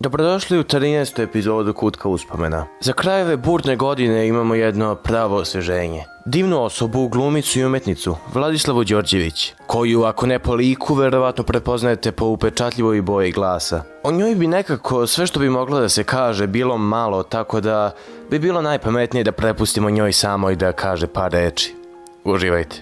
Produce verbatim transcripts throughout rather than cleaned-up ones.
Dobrodošli u trinaestu epizodu Kutka uspomena. Za kraj ove burne godine imamo jedno pravo osveženje. Divnu osobu, glumicu i umetnicu, Vladislavu Đorđević, koju ako ne po liku, verovatno prepoznajete po upečatljivoj boji glasa. O njoj bi nekako sve što bi moglo da se kaže bilo malo, tako da bi bilo najpametnije da prepustimo njoj samoj da kaže par reči. Uživajte.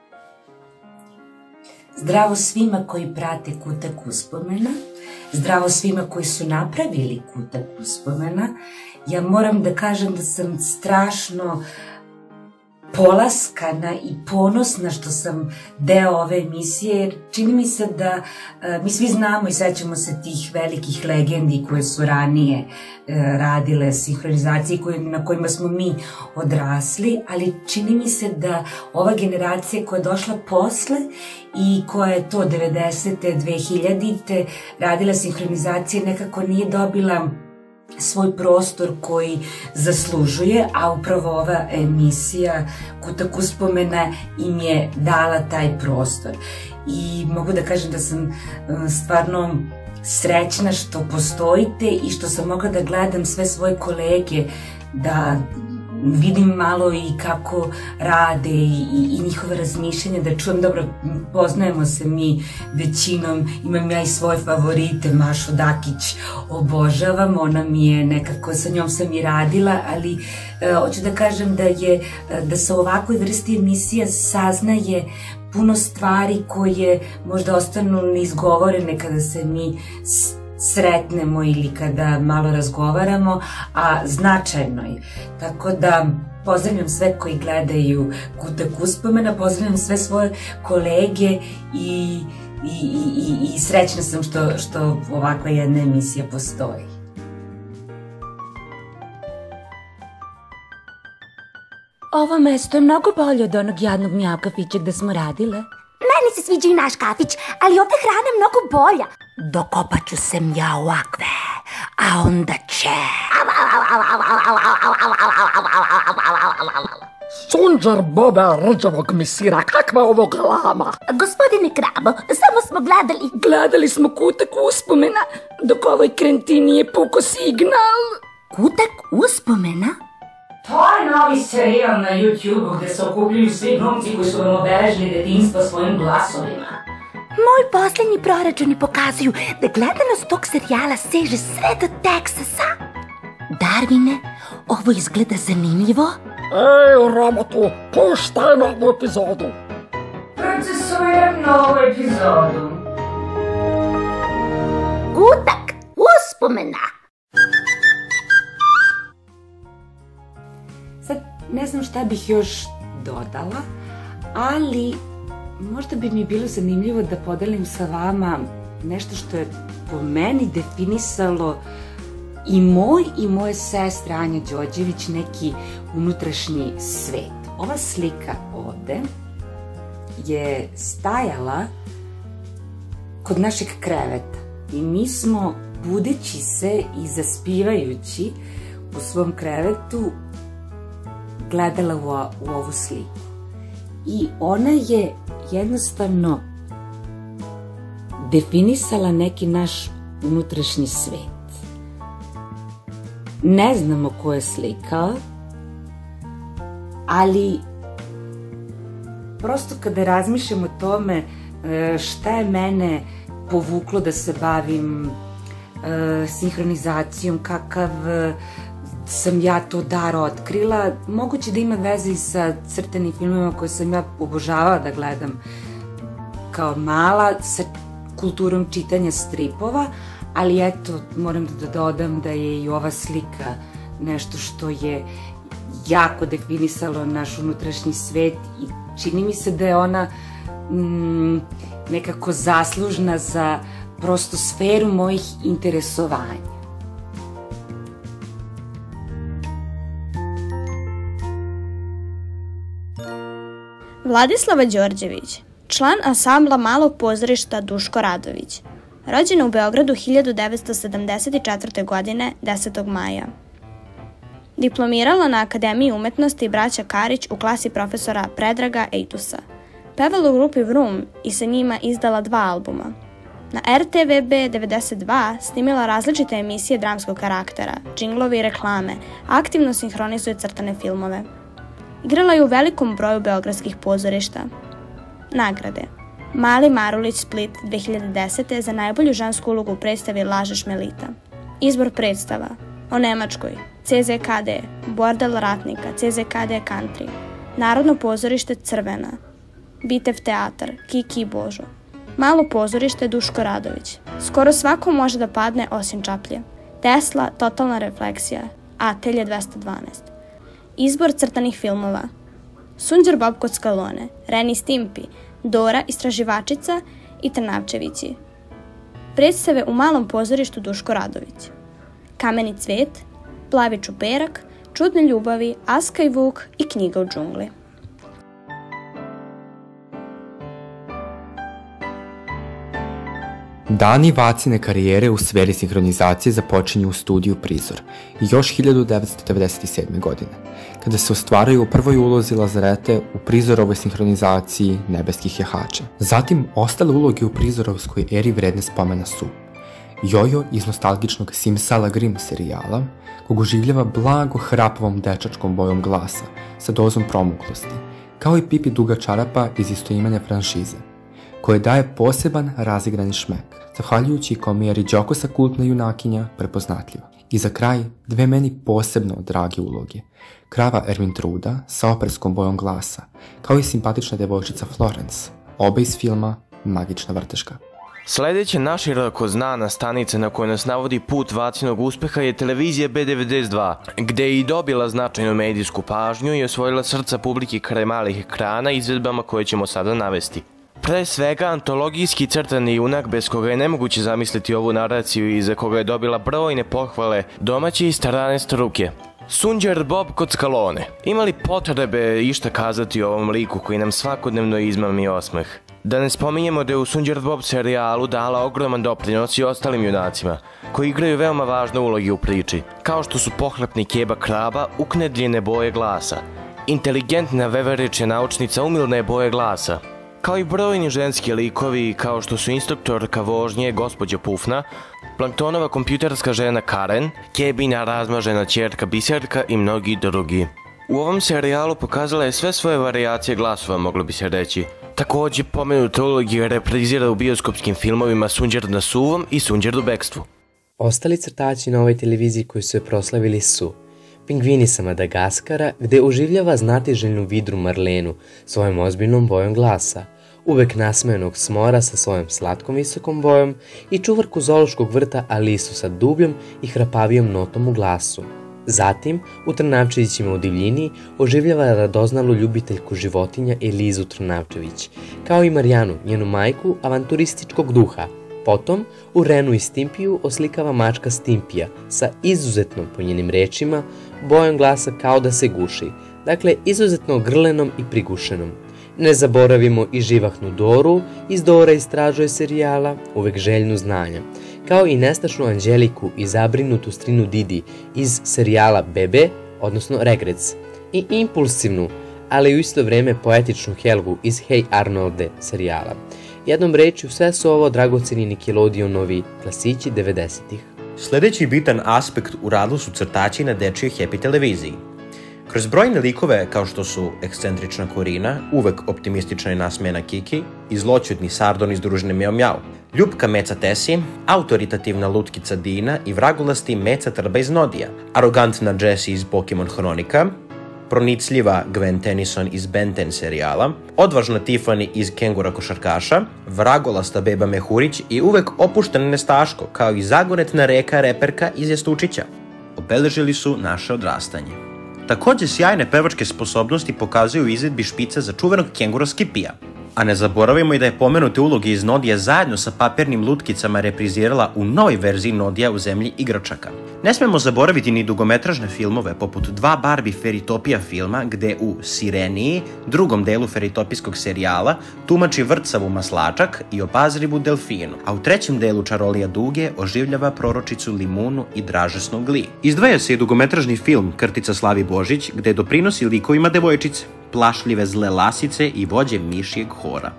Zdravo svima koji prate Kutak uspomena. Zdravo svima koji su napravili Kutak uspomena. Ja moram da kažem da sam strašno polaskana i ponosna što sam deo ove emisije, jer čini mi se da mi svi znamo i sećamo se tih velikih legendi koje su ranije radile sinhronizacije na kojima smo mi odrasli, ali čini mi se da ova generacija koja je došla posle i koja je to devedesete, dvehiljadite radila sinhronizacije nekako nije dobila svoj prostor koji zaslužuje, a upravo ova emisija Kutak uspomena im je dala taj prostor. I mogu da kažem da sam stvarno srećna što postojite i što sam mogla da gledam sve svoje kolege, da vidim malo i kako rade i, i, i njihove razmišljanja, da čujem, dobro, poznajemo se mi većinom, imam ja i svoje favorite, Mašu Dakić obožavam, ona mi je nekako, sa njom sam i radila, ali e, hoću da kažem da je, da se u ovakvoj vrsti emisija saznaje puno stvari koje možda ostanu neizgovorene kada se mi sretnemo ili kada malo razgovaramo, a značajno je. Tako da pozdravljam sve koji gledaju Kutak uspomena, pozdravljam sve svoje kolege i, i, i, i srećna sam što, što ovakva jedna emisija postoji. Ovo mesto je mnogo bolje od onog jadnog mjav kafića gde smo radile. Meni se sviđa i naš kafić, ali ovde hrana je mnogo bolja. Dokopat ću se mja ovakve, a onda će... Sunđer Bobe rđavog misira, kakva ovo glama? Gospodine Krabo, samo smo gledali... Gledali smo Kutak uspomena, dok ovoj krenti nije puko signal. Kutak uspomena? To je novi serijal na YouTube-u gde se okupljaju svi glumci koji su vam obeležili detinjstvo svojim glasovima. Moji poslednji proračuni pokazuju da gledanost tog serijala seže sve do Teksasa. Darvine, ovo izgleda zanimljivo. Ej, Ramotu, puštaj novu epizodu. Procesujem novu epizodu. Kutak uspomena. Sad, ne znam šta bih još dodala, ali možda bi mi bilo zanimljivo da podelim sa vama nešto što je po meni definisalo i moj i moje sestre Anja Đorđević neki unutrašnji svet. Ova slika ovde je stajala kod našeg kreveta i mi smo, budeći se i zaspivajući u svom krevetu, gledala u, u ovu sliku. I ona je jednostavno definisala neki naš unutrašnji svet. Ne znamo ko je slikao, ali prosto kada razmišljam o tome šta je mene povuklo da se bavim sinhronizacijom, kakav sam ja to dar otkrila, moguće da ima veze i sa crtenim filmovima koje sam ja obožavala da gledam kao mala, sa kulturom čitanja stripova, ali eto, moram da dodam da je i ova slika nešto što je jako definisalo naš unutrašnji svet i čini mi se da je ona mm, nekako zaslužna za prosto sferu mojih interesovanja. Vladislava Đorđević, član ansambla Malog pozorišta Duško Radović, rođena u Beogradu hiljadu devetsto sedamdeset četvrte. godine, desetog maja. Diplomirala na Akademiji umetnosti Braća Karić u klasi profesora Predraga Ejtusa. Pevala u grupi Vrum i sa njima izdala dva albuma. Na er te ve be devedeset dva snimila različite emisije dramskog karaktera, džinglovi i reklame, aktivno sinhronizuje crtane filmove. Igrala je u velikom broju beogradskih pozorišta. Nagrade: Mali Marulić Split dve hiljade desete za najbolju žensku ulogu u predstavi Lažeš Melita. Izbor predstava: O Nemačkoj, ce ze ka de, Bordel ratnika, ce ze ka de Country, Narodno pozorište Crvena, Bitev teatar, Kiki i Božo, Malo pozorište Duško Radović, Skoro svako može da padne osim čaplje, Tesla, Totalna refleksija, Atelje dvesta dvanaest. Izbor crtanih filmova: Sunđer Bob kod Skalone, Ren i Stimpy, Dora, Istraživačica i Trnavčevići. Predstave u Malom pozorištu Duško Radović: Kameni cvet, Plavi čuperak, Čudne ljubavi, Aska i Vuk i Knjiga u džungli. Dani Vacine karijere u sferi sinhronizacije započinju u studiju Prizor još hiljadu devetsto devedeset sedme. godine, kada se ostvaraju u prvoj ulozi Lazarete u Prizorovoj sinhronizaciji Nebeskih jahača. Zatim, ostale uloge u Prizorovskoj eri vredne spomena su Jojo iz nostalgičnog Simsala Grimm serijala, kog oživljava blago hrapavom dečačkom bojom glasa sa dozom promuklosti, kao i Pipi Duga čarapa iz istoimene franšize, koje daje poseban razigrani šmek, zahvaljujući komijeri Đokosa kultna junakinja prepoznatljiva. I za kraj, dve meni posebno drage uloge: Krava Ermintruda sa operskom bojom glasa, kao i simpatična devojčica Florence, oba iz filma Magična vrteška. Sledeća naširoko znana stanica na kojoj nas navodi put Vacinog uspeha je televizija be devedeset dva, gde je i dobila značajnu medijsku pažnju i osvojila srca publike kraj malih ekrana izvedbama koje ćemo sada navesti. Pre svega, antologijski crtani junak bez koga je nemoguće zamisliti ovu naraciju i za koga je dobila brojne pohvale domaće i strane struke. Sunđer Bob kod Skalone. Ima li potrebe išta kazati o ovom liku koji nam svakodnevno izmami osmeh? Da ne spominjemo da je u Sunđer Bob serijalu dala ogroman doprinos i ostalim junacima, koji igraju veoma važne uloge u priči, kao što su pohlepni Keba Kraba, uknedljene boje glasa, inteligentna veverečja naučnica umilne boje glasa, kao i brojni ženski likovi kao što su instruktorka vožnje gospođa Pufna, Planktonova kompjuterska žena Karen, Kebina razmažena ćerka Biserka i mnogi drugi. U ovom serijalu pokazala je sve svoje varijacije glasova, moglo bi se reći. Takođe, pomenute uloge reprizira u bioskopskim filmovima Sunđer na suvom i Sunđer u bekstvu. Ostali crtači na ovoj televiziji koji su je proslavili su Pingvini sa Madagaskara, gde oživljava znatiželjnu vidru Marlenu svojom ozbiljnom bojom glasa, uvek nasmejanog Smora sa svojom slatkom visokom bojom i čuvarku zoološkog vrta Alisu sa dubljom i hrapavijom notom u glasu. Zatim, u Trnavčevićima u divljini oživljava radoznalu ljubiteljku životinja Elizu Trnavčević, kao i Marijanu, njenu majku avanturističkog duha. Potom, u Renu i Stimpiju oslikava mačka Stimpija sa izuzetnom, po njenim rečima, bojom glasa kao da se guši, dakle izuzetno grlenom i prigušenom. Ne zaboravimo i živahnu Doru iz Dora istražuje serijala, uvek željnu znanja, kao i nestašnu Anđeliku i zabrinutu strinu Didi iz serijala Bebe, odnosno Regrets, i impulsivnu, ali u isto vreme poetičnu Helgu iz Hej Arnolde serijala. Jednom rečju, sve su ovo dragoceni Nickelodeonovi klasići devedesetih. Sledeći bitan aspekt u radu su crtači na dečijoj Happy televiziji. Kroz brojne likove kao što su ekscentrična Korina, uvek optimistična i nasmejana Kiki i zloćudni Sardon iz družine Mjau Mjau, ljubka Meca Tesi, autoritativna lutkica Dina i vragulasti Meca Trba iz Nodija, arogantna Jessie iz Pokemon Hronika, pronicljiva Gwen Tennyson iz Ben ten serijala, odvažna Tiffany iz Kengura košarkaša, vragolasta beba Mehurić i uvek opušten Nestaško, kao i zagonetna reka reperka iz Jastučića. Obeležili su naše odrastanje. Takođe, sjajne pevačke sposobnosti pokazuju u izvedbi špica za čuvenog kengura Skipija. A ne zaboravimo i da je pomenute uloge iz Nodija zajedno sa papirnim lutkicama reprizirala u novoj verziji Nodija u zemlji igračaka. Ne smemo zaboraviti ni dugometražne filmove poput dva Barbie Fairytopia filma gde u Sireniji, drugom delu Fairytopijskog serijala, tumači vrcavu maslačak i opazrivu delfinu, a u trećem delu Čarolija Duge oživljava proročicu Limunu i dražesnog Gli. Izdvaja se i dugometražni film Krtica Slavi Božić gde doprinosi likovima devojčice, plašljive zle lasice i vođe mišijeg hora.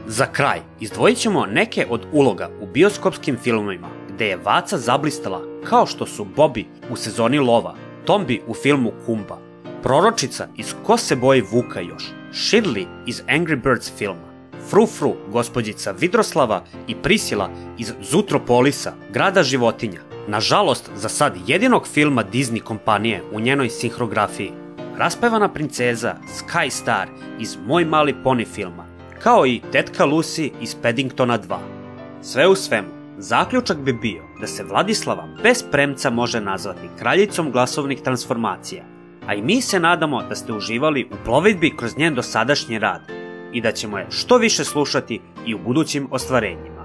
Za kraj, izdvojit ćemo neke od uloga u bioskopskim filmovima, gde je Vaca zablistala, kao što su Bobby u sezoni Lova, Tombi u filmu Kumba, Proročica iz Ko se boji Vuka još, Shirley iz Angry Birds filma, Fru Fru, gospođica Vidroslava i Prisila iz Zootropolisa, Grada životinja, nažalost za sad jedinog filma Disney kompanije u njenoj sinhrografiji, raspevana princeza Sky Star iz Moj mali poni filma, kao i tetka Lucy iz Paddingtona dva. Sve u svemu, zaključak bi bio da se Vladislava bez premca može nazvati kraljicom glasovnih transformacija, a i mi se nadamo da ste uživali u plovidbi kroz njen dosadašnji rad i da ćemo je što više slušati i u budućim ostvarenjima.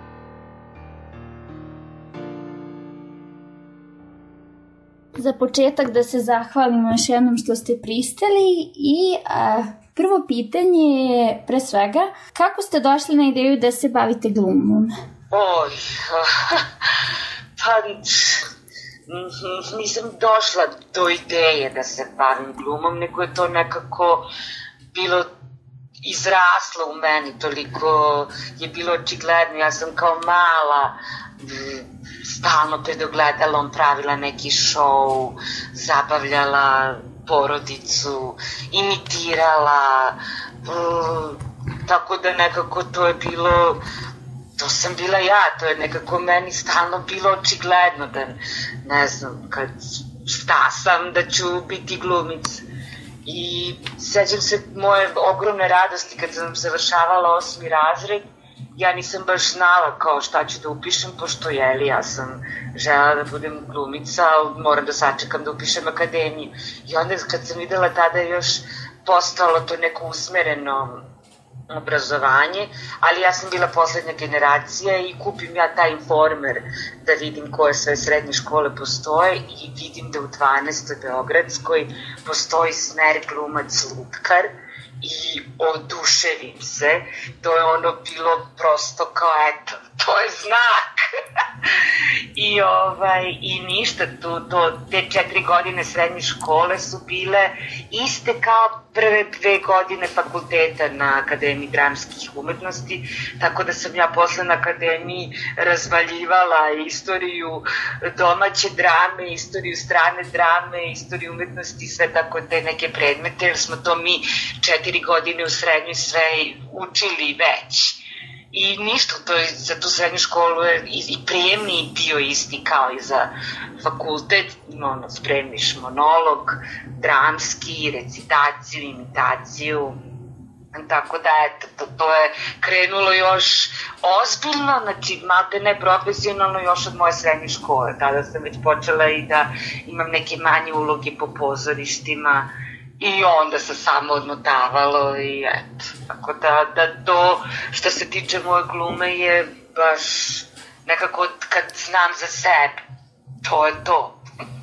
Za početak da se zahvalimo još jednom što ste pristali i a, prvo pitanje je pre svega kako ste došli na ideju da se bavite glumom? Oj, pa nisam došla do ideje da se bavim glumom, nego je to nekako bilo izraslo u meni, toliko je bilo očigledno. Ja sam kao mala stalno pred ogledalom pravila neki show, zabavljala porodicu, imitirala, tako da nekako to je bilo, to sam bila ja, to je nekako meni stalno bilo očigledno da, ne znam, kad šta sam, da ću biti glumica. I sećam se moje ogromne radosti kad sam završavala osmi razred, ja nisam baš znala kao šta ću da upišem, pošto jeli, ja sam želela da budem glumica, ali moram da sačekam da upišem akademiju. I onda kad sam videla tada još postalo to neko usmereno obrazovanje, ali ja sam bila poslednja generacija i kupim ja taj Informer da vidim koje sve srednje škole postoje i vidim da u dvanaestoj Beogradskoj postoji smer glumac lutkar i oduševim se. To je ono bilo prosto kao eto, to je znak. I, ovaj, i ništa, tu, to, te četiri godine srednje škole su bile iste kao prve dve godine fakulteta na Akademiji dramskih umetnosti, tako da sam ja posle na akademiji razvaljivala istoriju domaće drame, istoriju strane drame, istoriju umetnosti, sve tako te neke predmete, jer smo to mi četiri godine u srednjoj sve učili već. I ništa, to je za tu srednju školu je i, i prijemni bio isti kao i za fakultet, ono, spremiš monolog, dramski, recitaciju, imitaciju, tako da eto, to, to je krenulo još ozbiljno, znači malte ne profesionalno još od moje srednje škole, tada sam već počela i da imam neke manje uloge po pozorištima, i onda se samo odmotavalo i eto, tako da, da to što se tiče moje glume je baš nekako kad znam za sebe, to je to.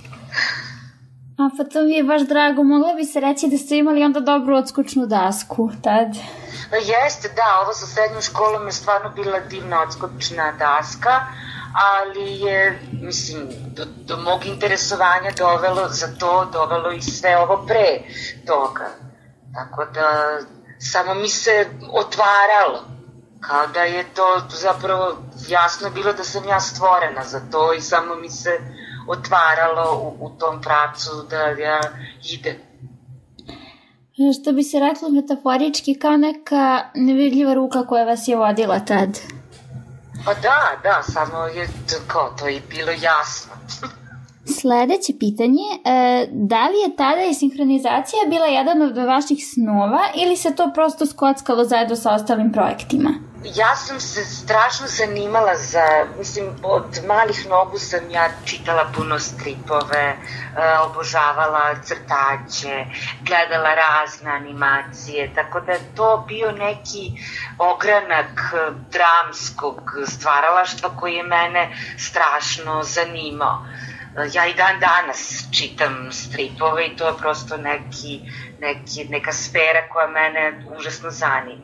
A pa to mi je baš drago, mogla bi se reći da ste imali onda dobru odskočnu dasku tad. Pa jeste, da, ovo sa srednjom školom je stvarno bila divna odskočna daska, ali je, mislim, do, do mog interesovanja dovelo, za to dovelo i sve ovo pre toga. Tako da, samo mi se otvaralo, kao da je to zapravo jasno bilo da sam ja stvorena za to i samo mi se otvaralo u, u tom pravcu da ja idem. Što bi se reklo metaforički, kao neka nevidljiva ruka koja vas je vodila tad. Pa da, da, samo je kao, to je bilo jasno. Sledeće pitanje, e, da li je tada i sinhronizacija bila jedan od vaših snova ili se to prosto skockalo zajedno sa ostalim projektima? Ja sam se strašno zanimala za, mislim, od malih nogu sam ja čitala puno stripove, obožavala crtaće, gledala razne animacije, tako da je to bio neki ogranak dramskog stvaralaštva koji je mene strašno zanimao. Ja i dan danas čitam stripove i to je prosto neki, neki, neka sfera koja mene užasno zanima.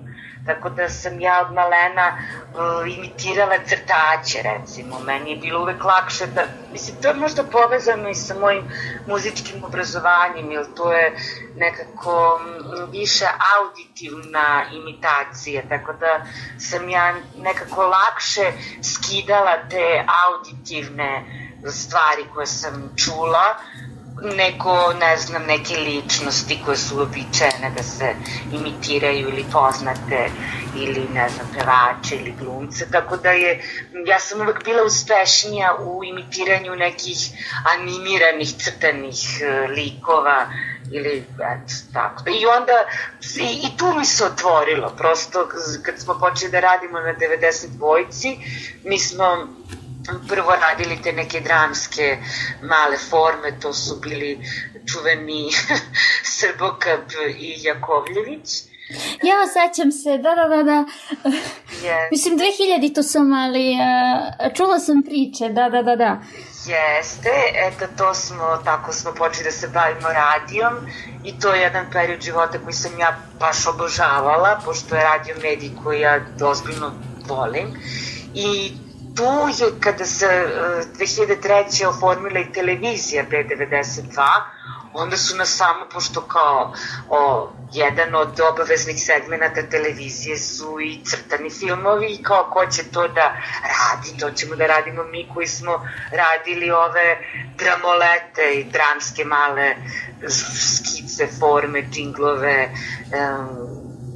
tako da sam ja od malena uh, imitirala crtače, recimo. Meni je bilo uvek lakše da, mislim, to je možda povezano i sa mojim muzičkim obrazovanjem, jer to je nekako više auditivna imitacija, tako da sam ja nekako lakše skidala te auditivne stvari koje sam čula, nego, ne znam, neke ličnosti koje su uobičajene da se imitiraju ili poznate, ili, ne znam, pevače ili glumce, tako da je, ja sam uvek bila uspešnija u imitiranju nekih animiranih, crtanih likova, ili, eto, tako. I onda, i, i tu mi se otvorilo, prosto, kad smo počeli da radimo na devedeset dvojci, mi smo prvo radili te neke dramske male forme, to su bili čuveni Srbokap i Jakovljević. Ja, sećam se, da, da, da, da. Yes. Mislim, dve hiljadite to sam, ali uh, čula sam priče, da, da, da, da. Jeste, eto, to smo, tako smo počeli da se bavimo radijom i to je jedan period života koji sam ja baš obožavala, pošto je radio medij koji ja ozbiljno volim. I tu je, kada se dve hiljade treće oformila i televizija B devedeset dva, onda su nas samo, pošto kao o, jedan od obaveznih segmenata televizije su i crtani filmovi i kao ko će to da radi, to ćemo da radimo mi koji smo radili ove dramolete i dramske male skice, forme, džinglove um,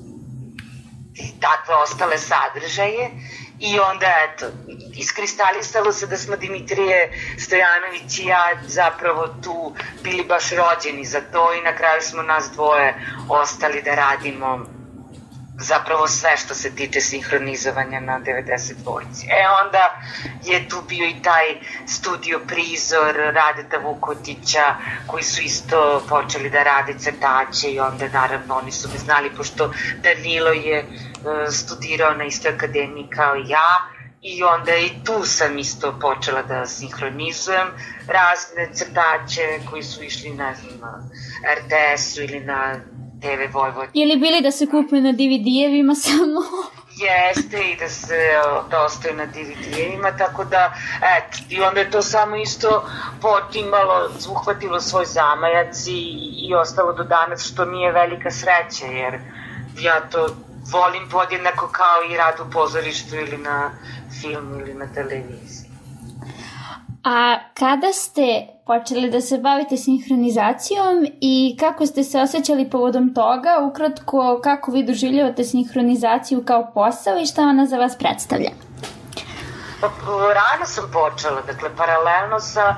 i takve ostale sadržaje. I onda, eto, iskristalisalo se da smo Dimitrije Stojanović i ja zapravo tu bili baš rođeni za to i na kraju smo nas dvoje ostali da radimo zapravo sve što se tiče sinhronizovanja na devedeset dvojci. E onda je tu bio i taj studio Prizor Radeta Vukotića koji su isto počeli da rade crtače i onda naravno oni su me znali pošto Danilo je uh, studirao na istoj akademiji kao i ja i onda i tu sam isto počela da sinhronizujem razne crtače koji su išli na, na R T S-u ili na T V Vojvodina. Je li bili da se kupuju na D V D-evima samo? Jeste i da se da ostaju na D V D-evima, tako da, eto, i onda je to samo isto potimalo, uhvatilo svoj zamajac i, i ostalo do danas, što mi je velika sreća, jer ja to volim podjednako kao i rad u pozorištu ili na filmu ili na televiziji. A kada ste počeli da se bavite sinhronizacijom i kako ste se osjećali povodom toga, ukratko kako vi doživljavate sinhronizaciju kao posao i šta ona za vas predstavlja? Pa, rano sam počela, dakle, paralelno sa,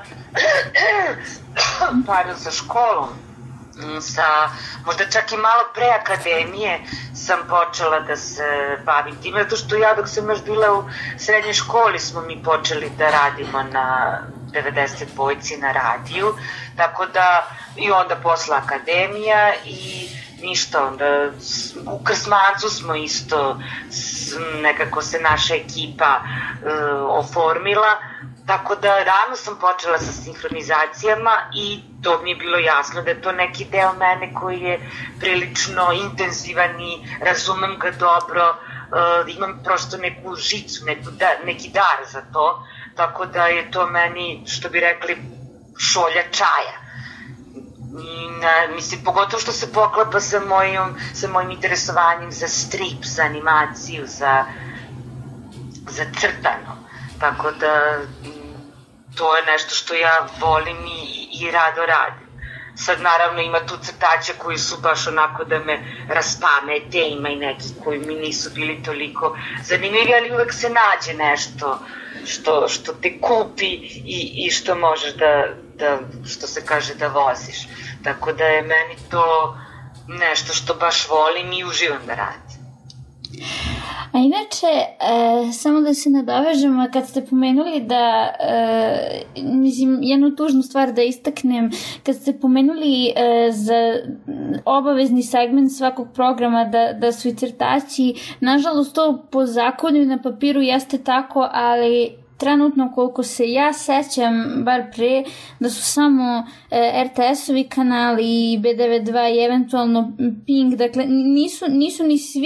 pardon, sa školom, sa, možda čak i malo pre akademije sam počela da se bavim tim, zato što ja dok sam još bila u srednjoj školi smo mi počeli da radimo na devedeset dvojci na radiju, tako da i onda posle akademija i ništa, onda u Krsmancu smo isto nekako se naša ekipa uh, oformila, tako da rano sam počela sa sinhronizacijama i to mi je bilo jasno da je to neki deo mene koji je prilično intenzivan i razumem ga dobro, uh, imam prosto neku žicu, neku da, neki dar za to, tako da je to meni, što bi rekli, šolja čaja. I, ne, mislim, pogotovo što se poklapa sa mojim, sa mojim interesovanjem za strip, za animaciju, za, za crtano. Tako da to je nešto što ja volim i, i rado radim. Sad naravno ima tu crtača koji su baš onako da me raspamete, ima i neki koji mi nisu bili toliko zanimljivi, ali uvek se nađe nešto što, što te kupi i, i što možeš da, da, što se kaže, da voziš. Tako da je meni to nešto što baš volim i uživam da radim. A inače, e, samo da se nadovežemo, kad ste pomenuli da, e, mislim, jednu tužnu stvar da istaknem, kad ste pomenuli e, za obavezni segment svakog programa da, da su i crtači, nažalost to po zakonu na papiru jeste tako, ali trenutno koliko se ja sećam, bar pre, da su samo e, R T S-ovi kanali i B devedeset dva i eventualno Pink, dakle nisu, nisu ni svi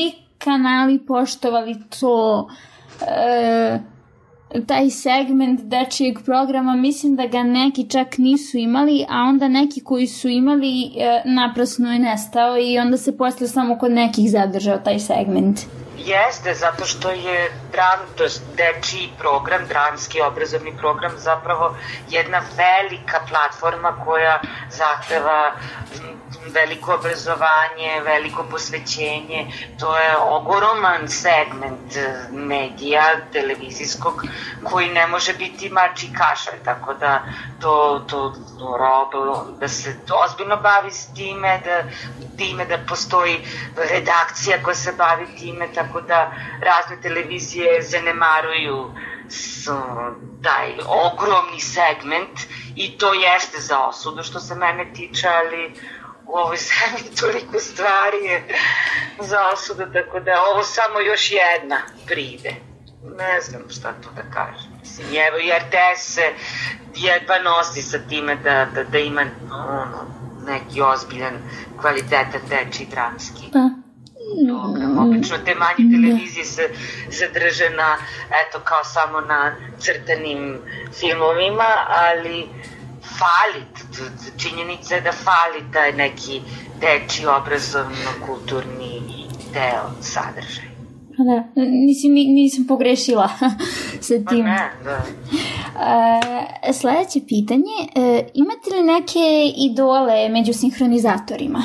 kanali poštovali to, e, taj segment dečijeg programa, mislim da ga neki čak nisu imali, a onda neki koji su imali e, naprasno je nestao i onda se posle samo kod nekih zadržao taj segment. Jeste, zato što je dram, to je dečiji program, dramski obrazovni program zapravo jedna velika platforma koja zahteva veliko obrazovanje, veliko posvećenje. To je ogroman segment medija televizijskog koji ne može biti mač i kašalj, tako da to, to robo, da se ozbiljno bavi s time, da, time da postoji redakcija koja se bavi time, tako da razne televizije zanemaruju taj ogromni segment i to jeste za osudu što se mene tiče, ali u ovoj zemlji toliko stvari je za osudu, tako da ovo samo još jedna pride. Ne znam šta to da kažem. Mislim, evo i R T S se jedva nosi sa time da, da, da ima ono, neki ozbiljan kvalitetan dečiji dramski program. Obično te manje televizije se zadrže na, eto, kao samo na crtanim filmovima, ali fali, činjenica je da fali taj neki dečiji obrazovno-kulturni deo sadržaj. Da, mislim, nisam pogrešila sa tim. Pa ne, da. E, sledeće pitanje, e, imate li neke idole među sinhronizatorima?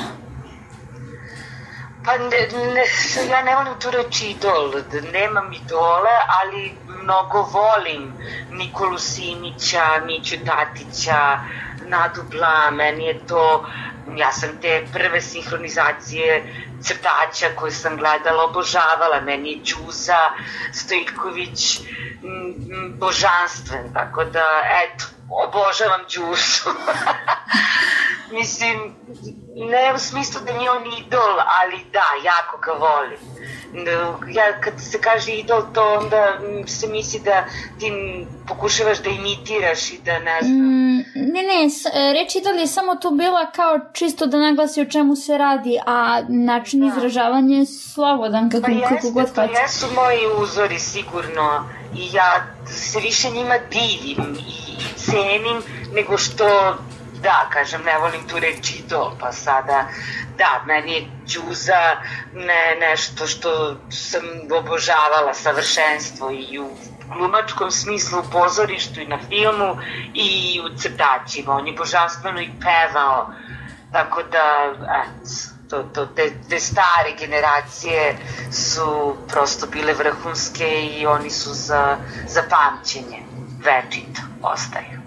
Pa ne, ne, ja ne volim tu reći idol, nemam idole, ali mnogo volim Nikolu Simića, Miću Tatića, Nadu Bla, meni je to, ja sam te prve sinhronizacije crtača koje sam gledala obožavala, meni je Đuza Stojković božanstven, tako da, eto, obožavam Đuzu. Mislim, ne u smislu da nije on idol, ali da, jako ga volim. Ja, kad se kaže idol, to onda se misli da ti pokušavaš da imitiraš i da ne znam. Mm, ne, ne, reč idol je samo tu bila kao čisto da naglasi o čemu se radi, a način da. izražavanja je slobodan, kako, pa kako god hoće. Pa jesu moji uzori sigurno i ja se više njima divim i, i cenim nego što... Da, kažem, ne volim tu reći idol, pa sada, da, meni je Đuza ne, nešto što sam obožavala, savršenstvo i u glumačkom smislu, u pozorištu i na filmu i u crtačima. On je božanstveno i pevao, tako da, et, to, to, te, te stare generacije su prosto bile vrhunske i oni su za, za pamćenje, večito ostaju.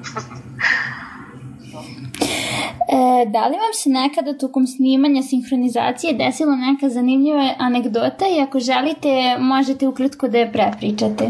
E, da li vam se nekada tokom snimanja sinhronizacije desila neka zanimljiva anegdota i ako želite možete ukratko da je prepričate?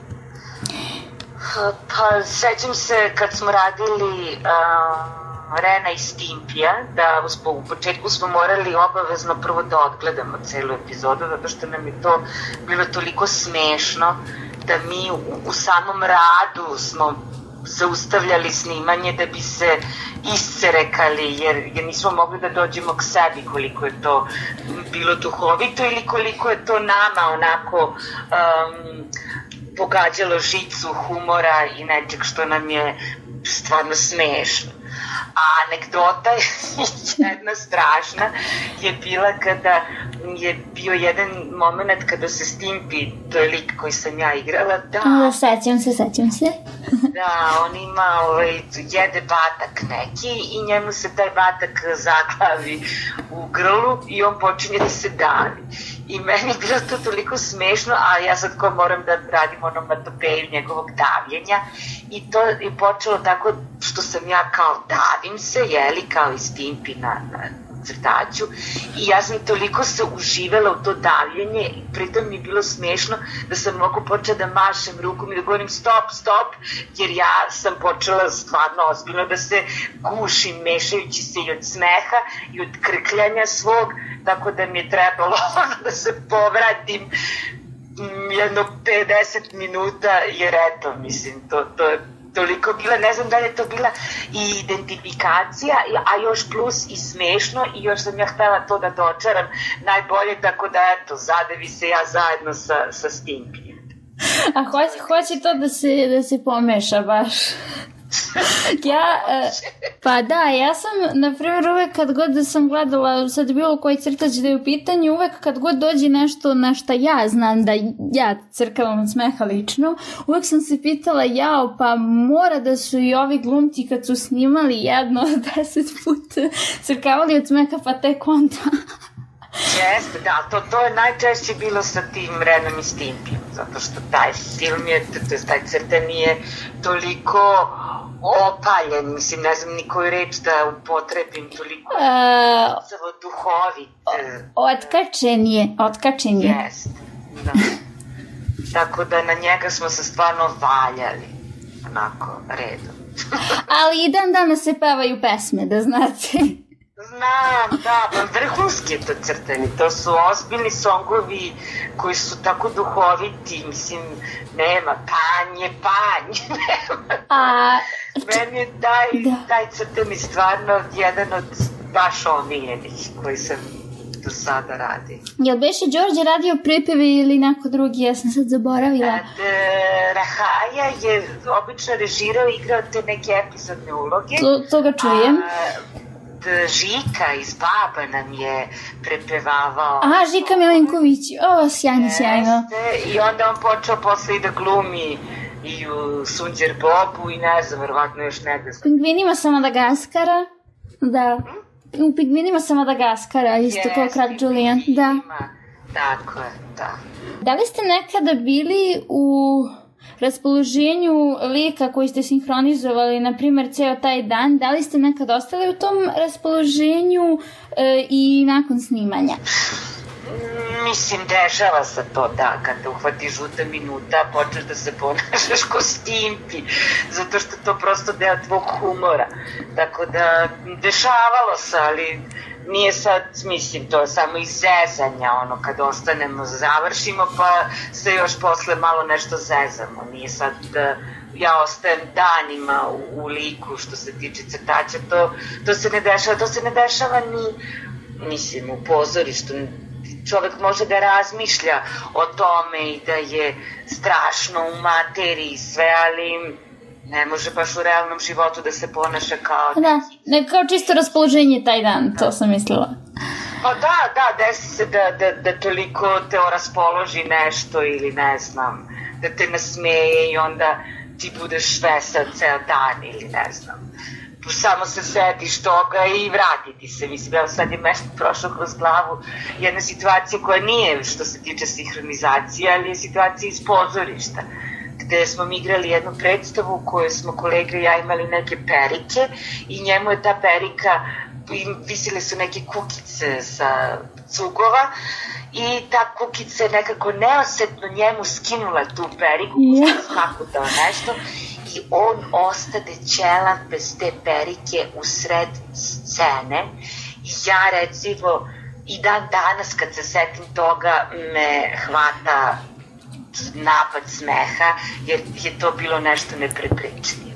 Pa sećam se kad smo radili uh, Rena i Stimpija, da u početku smo morali obavezno prvo da odgledamo celu epizodu, zato što nam je to bilo toliko smešno da mi u, u samom radu smo zaustavljali snimanje da bi se iscerekali, jer, jer nismo mogli da dođemo k sebi koliko je to bilo duhovito ili koliko je to nama onako um, pogađalo žicu humora i nečeg što nam je stvarno smešno. A anegdota jedna strašna je bila kada je bio jedan moment kada se Stimpi, to je lik koji sam ja igrala, da... O, sećam se, sećam se. Da, on ima, ovaj, jede batak neki i njemu se taj batak zaklavi u grlu i on počinje da se davi. I meni je bilo to toliko smešno, a ja sad ko moram da radim onomatopeju njegovog davljenja i to je počelo tako što sam ja kao davim se, jeli, kao i Stimpi na, na crtaću i ja sam toliko se uživala u to davljenje i pritom mi je bilo smešno da sam mogu počela da mašem rukom i da govorim stop, stop, jer ja sam počela stvarno ozbiljno da se gušim, mešajući se i od smeha i od krkljanja svog, tako da mi je trebalo da se povratim jedno pedeset minuta, jer eto, mislim, to, to je toliko bila, ne znam da li je to bila i identifikacija, a još plus i smešno i još sam ja htela to da dočaram najbolje, tako da eto, zadevi se ja zajedno sa, sa Stimpijem. A hoće, hoće to da se, da se pomeša baš. Ja, pa da, ja sam, na primjer, uvek kad god da sam gledala, sad bilo koji crtač da je u pitanju, uvek kad god dođe nešto na šta ja znam da ja crkavam od smeha lično, uvek sam se pitala, jao, pa mora da su i ovi glumci kad su snimali jedno deset puta crkavali od smeha, pa tek onda. Jeste, da, to, to je najčešće bilo sa tim Renom i Stimpijom, zato što taj film je, to je taj crtan je toliko opaljen, mislim, ne znam ni koju reč da upotrebim, toliko uh, duhovit. Otkačen je, otkačen je. Jeste, da. Tako da na njega smo se stvarno valjali, onako, redom. Ali i dan danas se pevaju pesme, da znate. Znam, da, vrhunski je to crtani, to su ozbiljni songovi koji su tako duhoviti, mislim, nema, panj je panj, nema. A... Meni je taj, da. taj crtani stvarno jedan od baš omiljenih koji sam do sada radi. Jel beše Đorđe radio pripeve ili neko drugi, ja sam sad zaboravila? E, Rahaja je obično režirao i igrao te neke epizodne uloge. To, to ga čujem. A, Žika iz Baba nam je prepevavao. Aha, Žika Milenković, o, sjajno, sjajno. I onda on počeo posle i da glumi i u Sunđer Bobu i ne znam, verovatno još negde. U Pingvinima sa Madagaskara, da. U Pingvinima sa Madagaskara, isto kao Kralj Julian, da. Tako je, da. Da li ste nekada bili u raspoloženju lika koji ste sinhronizovali, na primjer, ceo taj dan, da li ste nekad ostali u tom raspoloženju e, i nakon snimanja? Mislim, dešava se to, da, kada uhvati žuta minuta, počneš da se ponašaš ko Stimpi, zato što to prosto deo tvog humora. Tako da, dešavalo se, ali nije sad, mislim, to je samo iz zezanja, ono, kad ostanemo, završimo, pa se još posle malo nešto zezamo. Nije sad da ja ostajem danima u, u liku što se tiče crtača, to, to se ne dešava, to se ne dešava ni, mislim, u pozorištu. Čovek može da razmišlja o tome i da je strašno u materiji sve, ali ne može baš u realnom životu da se ponaša kao... Da, ne kao čisto raspoloženje taj dan, to sam mislila. Pa da, da, desi se da, da, da toliko te raspoloži nešto ili ne znam, da te nasmeje i onda ti budeš vesel ceo dan ili ne znam. Samo se setiš toga i vratiti se. Mislim, evo sad je nešto prošlo kroz glavu jedna situacija koja nije što se tiče sinhronizacije, ali je situacija iz pozorišta, gde smo mi igrali jednu predstavu u kojoj smo kolega i ja imali neke perike i njemu je ta perika, visile su neke kukice sa cugova i ta kukica je nekako neosetno njemu skinula tu periku, yeah. skakutao nešto i on ostade ćelan bez te perike u sred scene i ja recimo i dan danas kad se setim toga me hvata napad smeha jer je to bilo nešto neprepričnije.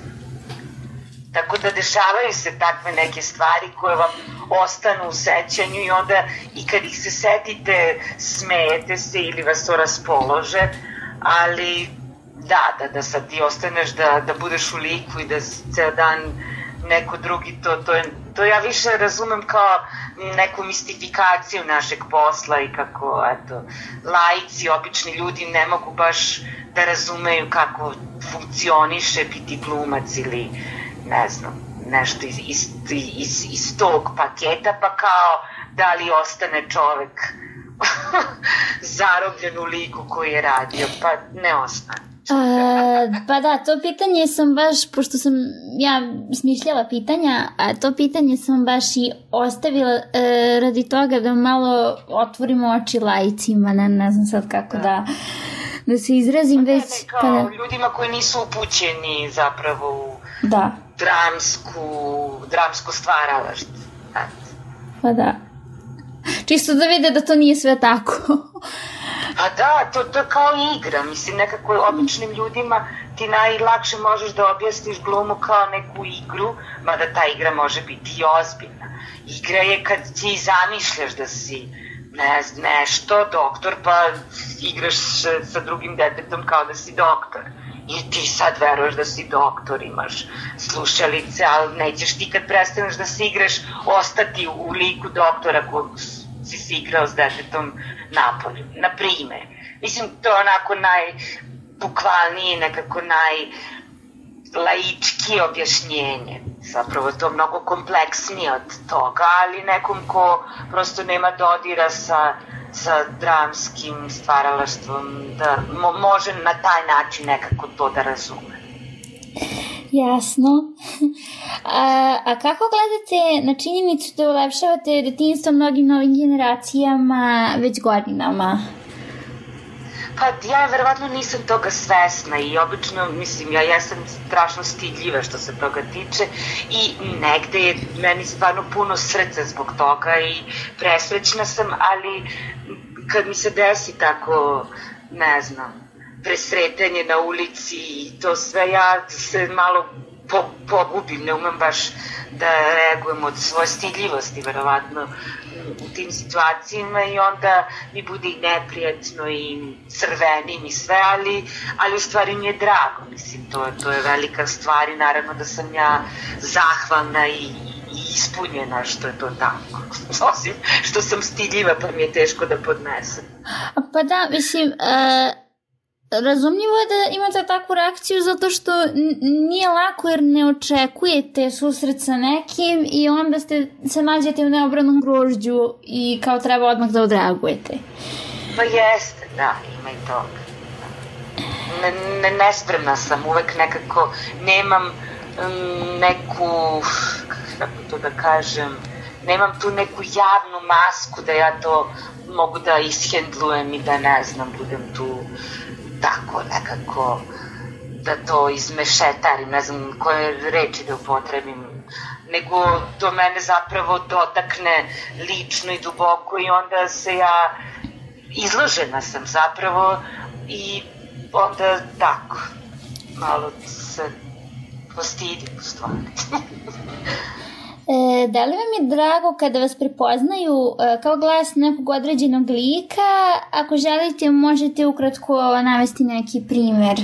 Tako da dešavaju se takve neke stvari koje vam ostanu u sećanju i onda i kad ih se setite smejete se ili vas to raspolože, ali da, da, da sad ti ostaneš da, da budeš u liku i da ceo dan neko drugi, to, to, je, to ja više razumem kao neku mistifikaciju našeg posla i kako, eto, laici, obični ljudi ne mogu baš da razumeju kako funkcioniše biti glumac ili ne znam, nešto iz, iz, iz, iz tog paketa, pa kao da li ostane čovek zarobljen u liku koji je radio, pa ne ostane. A, pa da, to pitanje sam baš, pošto sam ja smišljala pitanja, a to pitanje sam baš i ostavila e, radi toga da malo otvorimo oči laicima, ne, ne znam sad kako da, da se izrazim. Pa već, ne, kao pa da. Ljudima koji nisu upućeni zapravo u da. dramsku, dramsko stvaralaštvo. Pa da. Čisto da vide da to nije sve tako. A da, to, to je kao igra, mislim, nekako običnim ljudima ti najlakše možeš da objasniš glumu kao neku igru, mada ta igra može biti i ozbiljna. Igra je kad ti zamišljaš da si ne, nešto, doktor, pa igraš sa drugim detetom kao da si doktor. I ti sad veruješ da si doktor, imaš slušalice, ali nećeš ti kad prestaneš da se igraš ostati u liku doktora kog si si igrao s detetom napolju. Na primer. Mislim, to je onako najbukvalnije, nekako najlaički objašnjenje. Zapravo to je mnogo kompleksnije od toga, ali nekom ko prosto nema dodira sa, sa dramskim stvaralaštvom, da mo, može na taj način nekako to da razume. Jasno. A, a kako gledate na činjenicu da ulepšavate detinjstvo mnogim novim generacijama već godinama? Pa ja verovatno nisam toga svesna i obično, mislim, ja jesam strašno stidljiva što se toga tiče i negde je meni stvarno puno srca zbog toga i presrećna sam, ali kad mi se desi tako, ne znam, presretanje na ulici i to sve, ja se malo po, pogubim, ne umem baš da reagujem od svoje stidljivosti, verovatno, u tim situacijama i onda mi bude i neprijatno i crvenim i sve, ali, ali u stvari mi je drago, mislim, to, to je velika stvar i naravno da sam ja zahvalna i, i ispunjena što je to tako. Osim što sam stidljiva pa mi je teško da podnesem. Pa da, mislim, uh... razumljivo je da imate takvu reakciju zato što nije lako jer ne očekujete susret sa nekim i onda ste, se nađete u neobranom grožđu i kao treba odmah da odreagujete. Pa jeste, da, ima i toga. Ne, ne, nespremna sam, uvek nekako nemam um, neku, kako to da kažem, nemam tu neku javnu masku da ja to mogu da ishendlujem i da ne znam, budem tu tako nekako, da to izmešetarim, ne znam koje reči da upotrebim, nego to mene zapravo dotakne lično i duboko i onda se ja, izložena sam zapravo i onda tako, malo se postidim u stvari. E, da li vam je drago kada vas prepoznaju e, kao glas nekog određenog lika? Ako želite, možete ukratko navesti neki primer.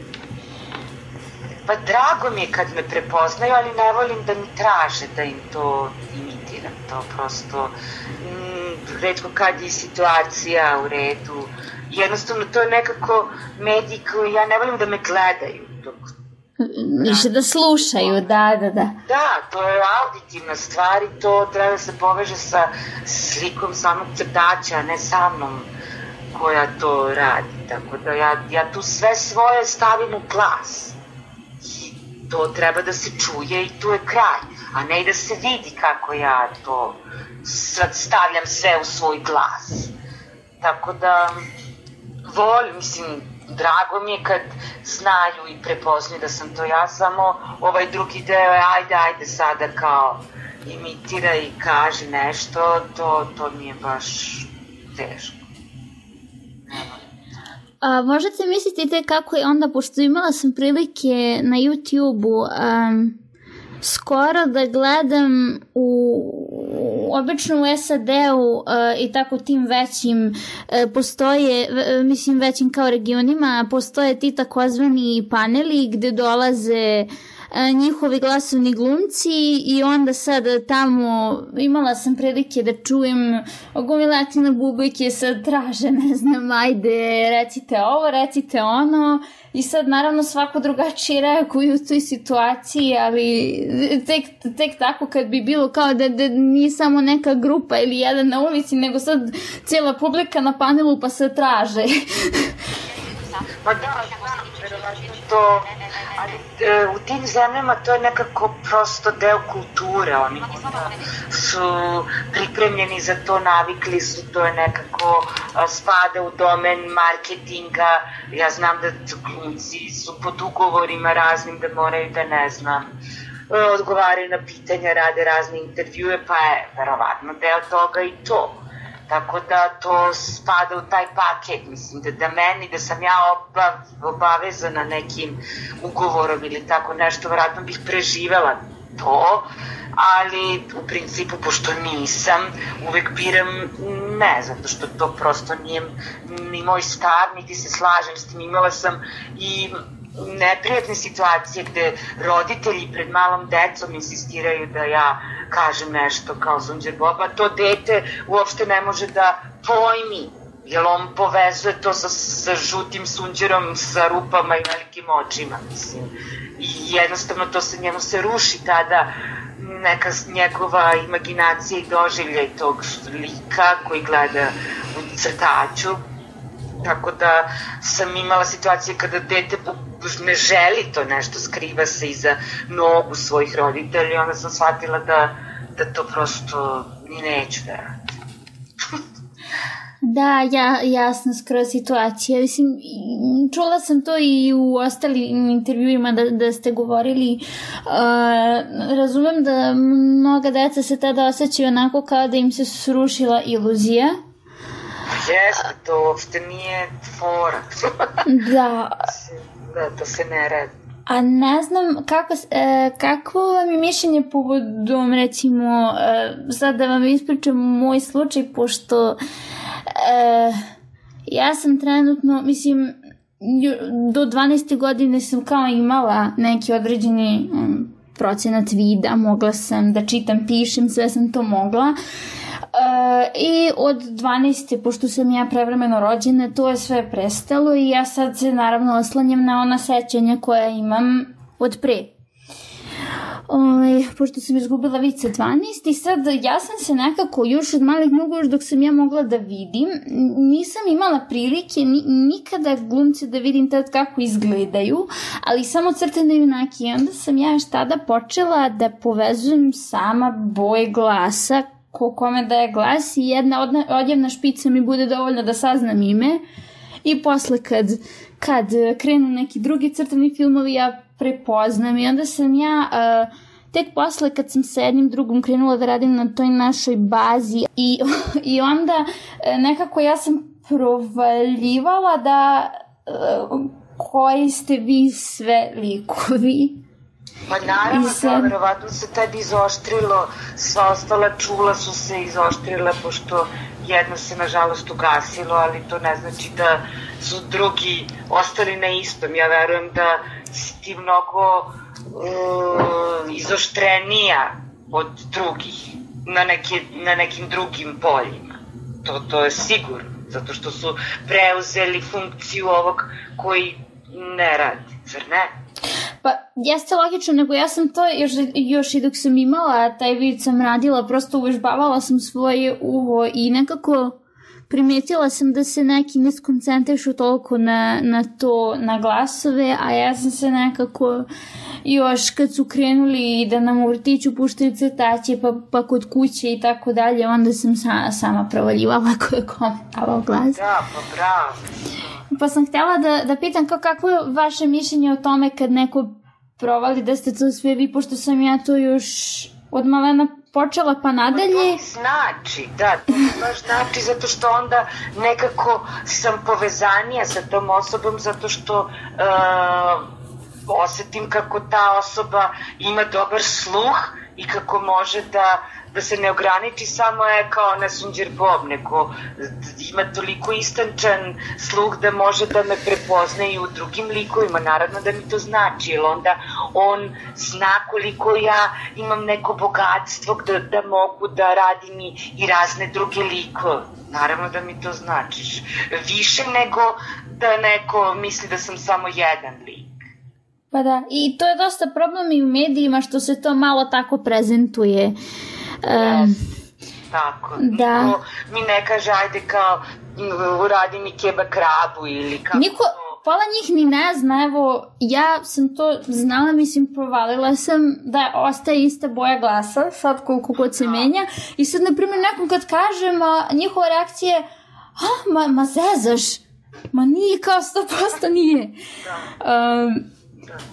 Pa drago mi je kad me prepoznaju, ali ne volim da mi traže da im to imitiram. To prosto, mm, retko kad je situacija u redu. Jednostavno, to je nekako medij koji ja ne volim da me gledaju dok više da slušaju, da, da, da. Da, to je auditivna stvar i to treba da se poveže sa slikom samog crtača, a ne sa mnom koja to radi. Tako da ja, ja tu sve svoje stavim u glas. I to treba da se čuje i tu je kraj. A ne i da se vidi kako ja to sad stavljam sve u svoj glas. Tako da volim, mislim, drago mi je kad znaju i prepoznaju da sam to ja, samo ovaj drugi deo je ajde, ajde sada kao imitira i kaže nešto, to, to mi je baš teško. A, možete misliti kako je onda, pošto imala sam prilike na YouTube-u um, skoro da gledam u obično u S A D-u uh, i tako tim većim uh, postoje, uh, mislim većim kao regionima, postoje ti takozvani paneli gde dolaze uh, njihovi glasovni glumci i onda sad tamo imala sam prilike da čujem gomiletine bubojke sad traže, ne znam, ajde recite ovo, recite ono. I sad naravno svako drugačije reaguju u toj situaciji, ali tek, tek tako kad bi bilo kao da, da nije samo neka grupa ili jedan na ulici, nego sad cijela publika na panelu pa se traže. Pa da, verovatno to, ali e, u tim zemljama to je nekako prosto deo kulture, oni su pripremljeni za to, navikli su, to je nekako a, spada u domen marketinga, ja znam da glumci su pod ugovorima raznim da moraju da ne znam, odgovaraju na pitanja, rade razne intervjue, pa je verovatno deo toga i to. Tako da to spada u taj paket, mislim, da, da meni, da sam ja obav, obavezana nekim ugovorom ili tako nešto, vjerojatno bih preživela to, ali u principu, pošto nisam, uvek biram ne, zato što to prosto nije ni moj stav, niti se slažem s tim. Imala sam i neprijatne situacije gde roditelji pred malom decom insistiraju da ja kažem nešto kao Sunđer Boba, to dete uopšte ne može da pojmi, jer on povezuje to sa, sa žutim sunđerom, sa rupama i velikim očima, mislim. I jednostavno to se njemu se ruši tada neka njegova imaginacija i doživljaj tog lika koji gleda u crtaću. Tako da sam imala situacije kada dete ne želi to nešto, skriva se iza nogu svojih roditelja i onda sam shvatila da, da to prosto ni neću da radim. Da, ja, jasna skroz situacija. Mislim, čula sam to i u ostalim intervjuima da, da ste govorili. Uh, razumem da mnoga deca se tada osjećaju onako kao da im se srušila iluzija. Jeste, to uopšte nije fora. Da. Da, to se ne radi. A ne znam kako, e, kako vam je mišljenje povodom, recimo, e, sad da vam ispričam moj slučaj, pošto e, ja sam trenutno, mislim, do dvanaeste godine sam kao imala neki određeni um, procenat vida, mogla sam da čitam, pišem, sve sam to mogla. Uh, i od dvanaeste, pošto sam ja prevremeno rođena, to je sve prestalo i ja sad se naravno oslanjam na ona sećanja koja imam od pre. Uh, pošto sam izgubila vid sa dvanaest i sad ja sam se nekako još od malih nogu, još dok sam ja mogla da vidim, nisam imala prilike ni, nikada glumce da vidim tad kako izgledaju, ali samo crtane junake. I onda sam ja još tada počela da povezujem sama boje glasa, ko kome daje glas i jedna odjevna špica mi bude dovoljna da saznam ime i posle kad, kad krenu neki drugi crtani filmovi ja prepoznam i onda sam ja uh, tek posle kad sam sa jednim drugom krenula da radim na toj našoj bazi i, i onda uh, nekako ja sam provaljivala da uh, koji ste vi sve likovi. Pa naravno, da, verovatno se tad izoštrilo, sva ostala čula su se izoštrile, pošto jedno se nažalost ugasilo, ali to ne znači da su drugi ostali na istom. Ja verujem da si ti mnogo uh, izoštrenija od drugih na, neke, na nekim drugim poljima. To, to je sigurno, zato što su preuzeli funkciju ovog koji ne radi, zar ne? Pa, jeste logično, nego ja sam to još, još i dok sam imala taj vid sam radila, prosto uvežbavala sam svoje uvo i nekako primetila sam da se neki ne skoncentrišu toliko na, na to, na glasove, a ja sam se nekako još kad su krenuli da nam u vrtiću puštaju crtaće pa, pa kod kuće i tako dalje, onda sam sa, sama provaljivala ko je kom davao glas. Da, pa bravo. Pa sam htjela da, da pitam kao kako je vaše mišljenje o tome kad neko provali da ste to sve vi, pošto sam ja to još od malena počela pa nadalje. To znači, da, to baš znači zato što onda nekako sam povezanija sa tom osobom, zato što uh, osetim kako ta osoba ima dobar sluh i kako može da da se ne ograniči samo je kao na Sunđer Bob, nego ima toliko istančan sluh da može da me prepozna i u drugim likovima. Naravno da mi to znači, jer onda on zna koliko ja imam neko bogatstvo da, da mogu da radim i, i razne druge likove. Naravno da mi to značiš. Više nego da neko misli da sam samo jedan lik. Pa da, i to je dosta problem i u medijima što se to malo tako prezentuje. Um, tako, da. Niko mi ne kaže ajde kao uradi mi keba krabu ili kako. Niko, pola njih ni ne zna, evo ja sam to znala, mislim provalila sam da ostaje ista boja glasa, sad koliko god se menja i sad na primjer nekom kad kažem a, njihova reakcija je a, ma, ma zezaš, ma nije kao sto posto nije. Da. Um,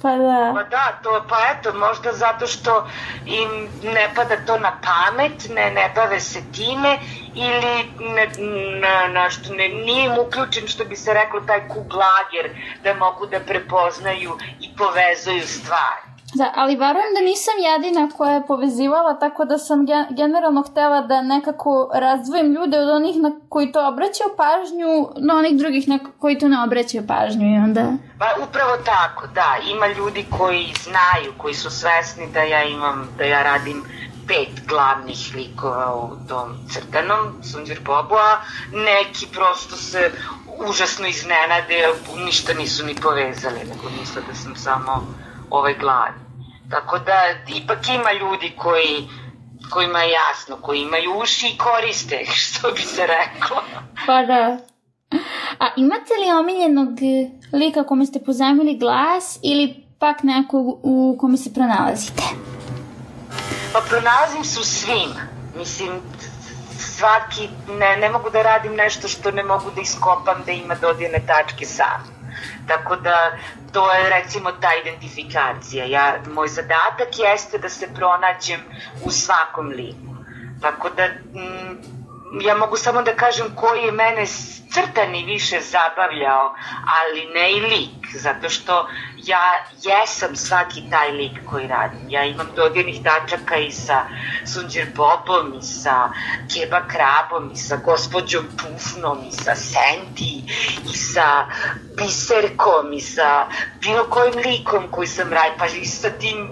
Pa da. Pa da, to, pa eto, možda zato što im ne pada to na pamet, ne, ne bave se time ili ne, ne, nešto, ne, nije im uključen, što bi se reklo, taj kuglager da mogu da prepoznaju i povezuju stvari. Da, ali varujem da nisam jedina koja je povezivala, tako da sam gen generalno htela da nekako razdvojim ljude od onih na koji to obraćaju pažnju, na onih drugih na koji to ne obraćaju pažnju i onda... Pa upravo tako, da, ima ljudi koji znaju, koji su svesni da ja imam, da ja radim pet glavnih likova u tom crtanom Sunđer Bobu, a neki prosto se užasno iznenade, ništa nisu ni povezali, nego misle da sam samo ovaj glavni. Tako da, ipak ima ljudi koji, kojima je jasno, koji imaju uši i koriste, što bi se reklo. Pa da. A imate li omiljenog lika kome ste pozajmili glas ili pak nekog u kome se pronalazite? Pa pronalazim se u svima. Mislim, svaki, ne, ne mogu da radim nešto što ne mogu da iskopam, da ima dodirne tačke sam. Tako da, to je recimo ta identifikacija. Ja, moj zadatak jeste da se pronađem u svakom liku. Tako da, m, ja mogu samo da kažem koji je mene crtani više zabavljao, ali ne i lik, zato što ja jesam svaki taj lik koji radim. Ja imam dodirnih tačaka i sa Sunđer Bobom, i sa Keba Krabom, i sa gospođom Pufnom, i sa Sandy, i sa Biserkom, i sa bilo kojim likom koji sam radim, pa i sa tim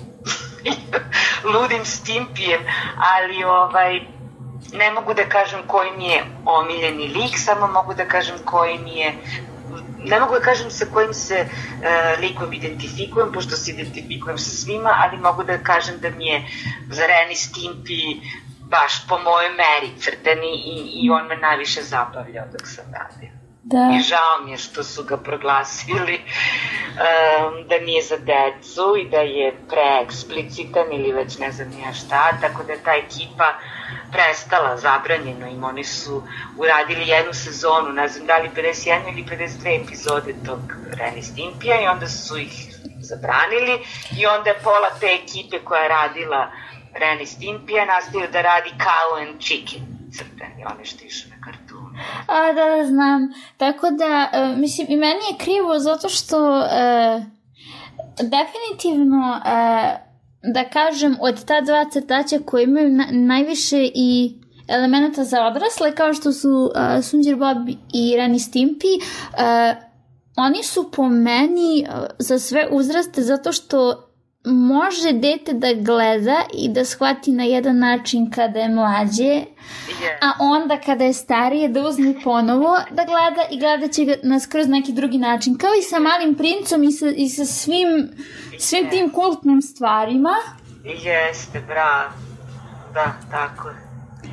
ludim Stimpijem, ali ovaj... ne mogu da kažem koji mi je omiljeni lik, samo mogu da kažem koji mi je, ne mogu da kažem sa kojim se uh, likom identifikujem, pošto se identifikujem sa svima, ali mogu da kažem da mi je Reni Stimpy baš po mojoj meri crtani i, i on me najviše zabavljao dok sam radila. Da. I žao mi je što su ga proglasili um, da nije za decu i da je preeksplicitan ili već ne znam nija šta, tako da je ta ekipa prestala, zabranjeno im. Oni su uradili jednu sezonu, ne znam da li pedeset jedna ili pedeset dve epizode tog Reni Stimpija i onda su ih zabranili i onda je pola te ekipe koja je radila Reni Stimpija nastavio da radi Cow and Chicken crtani, one što išu na kartunu. A, da, da, znam. Tako da, uh, mislim, i meni je krivo zato što uh, definitivno, uh, da kažem, od ta dva crtača koji imaju na, najviše i elementa za odrasle, kao što su uh, Sunđer Bob i Reni Stimpy, uh, oni su po meni uh, za sve uzraste zato što može dete da gleda i da shvati na jedan način kada je mlađe, a onda kada je starije da uzme ponovo da gleda i gledat će ga na skroz neki drugi način. Kao i sa Malim princom i sa, i sa svim, svim tim kultnim stvarima. Jeste, bravo. Da, tako je.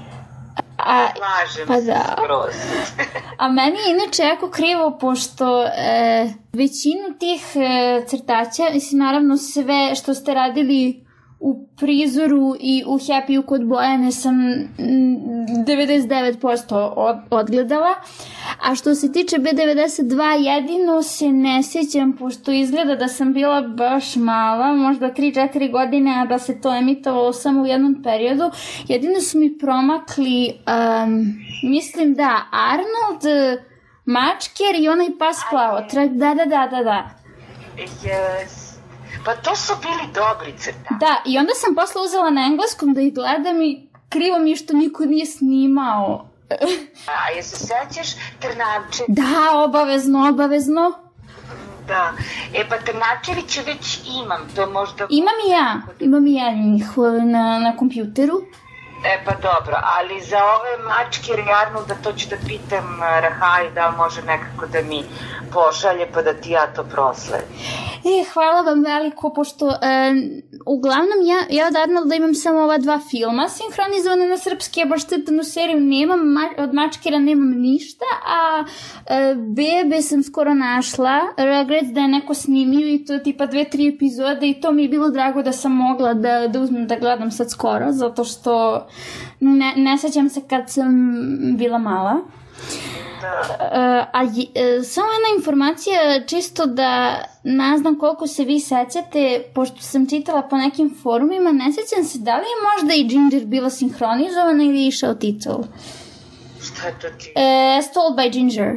A, Slažem pa se da. skroz. A meni je inače jako krivo, pošto e, većinu tih e, crtača, mislim, naravno sve što ste radili u Prizoru i u Happy-u kod Bojane sam devedeset devet posto od, odgledala, a što se tiče B devedeset dva jedino se ne sjećam, pošto izgleda da sam bila baš mala, možda tri četiri godine, a da se to emitovalo samo u jednom periodu. Jedino su mi promakli, um, mislim da, Arnold, Mačker i onaj pas Plavotrak, da, da, da, da, da. Yes. Pa to su bili dobri crtači. Da, i onda sam posle uzela na engleskom da ih gledam i krivo mi je što niko nije snimao. A je se sećaš Trnavče? Da, obavezno, obavezno. Da, e pa Trnavčevića već imam, to možda... Imam i ja, imam i ja njih na, na kompjuteru. E pa dobro, ali za ove Mačkir i Arnolda to ću da pitam Rahaju da može nekako da mi pošalje pa da ti ja to prosledim. E, hvala vam veliko, pošto e, uglavnom ja, ja od Arnolda imam samo ova dva filma sinhronizovane na srpski, ja baš crtanu seriju nemam, ma, od Mačkira nemam ništa, a e, Bebe sam skoro našla, Regrets da je neko snimio i to tipa dve, tri epizode i to mi je bilo drago da sam mogla da, da uzmem da gledam sad skoro, zato što ne, ne sećam se kad sam bila mala. a je, samo jedna informacija, čisto da ne znam koliko se vi sećate, pošto sam čitala po nekim forumima, ne sećam se da li je možda i Ginger bila sinhronizovana ili je išao titul. Šta je to ti? Uh, As Told by Ginger.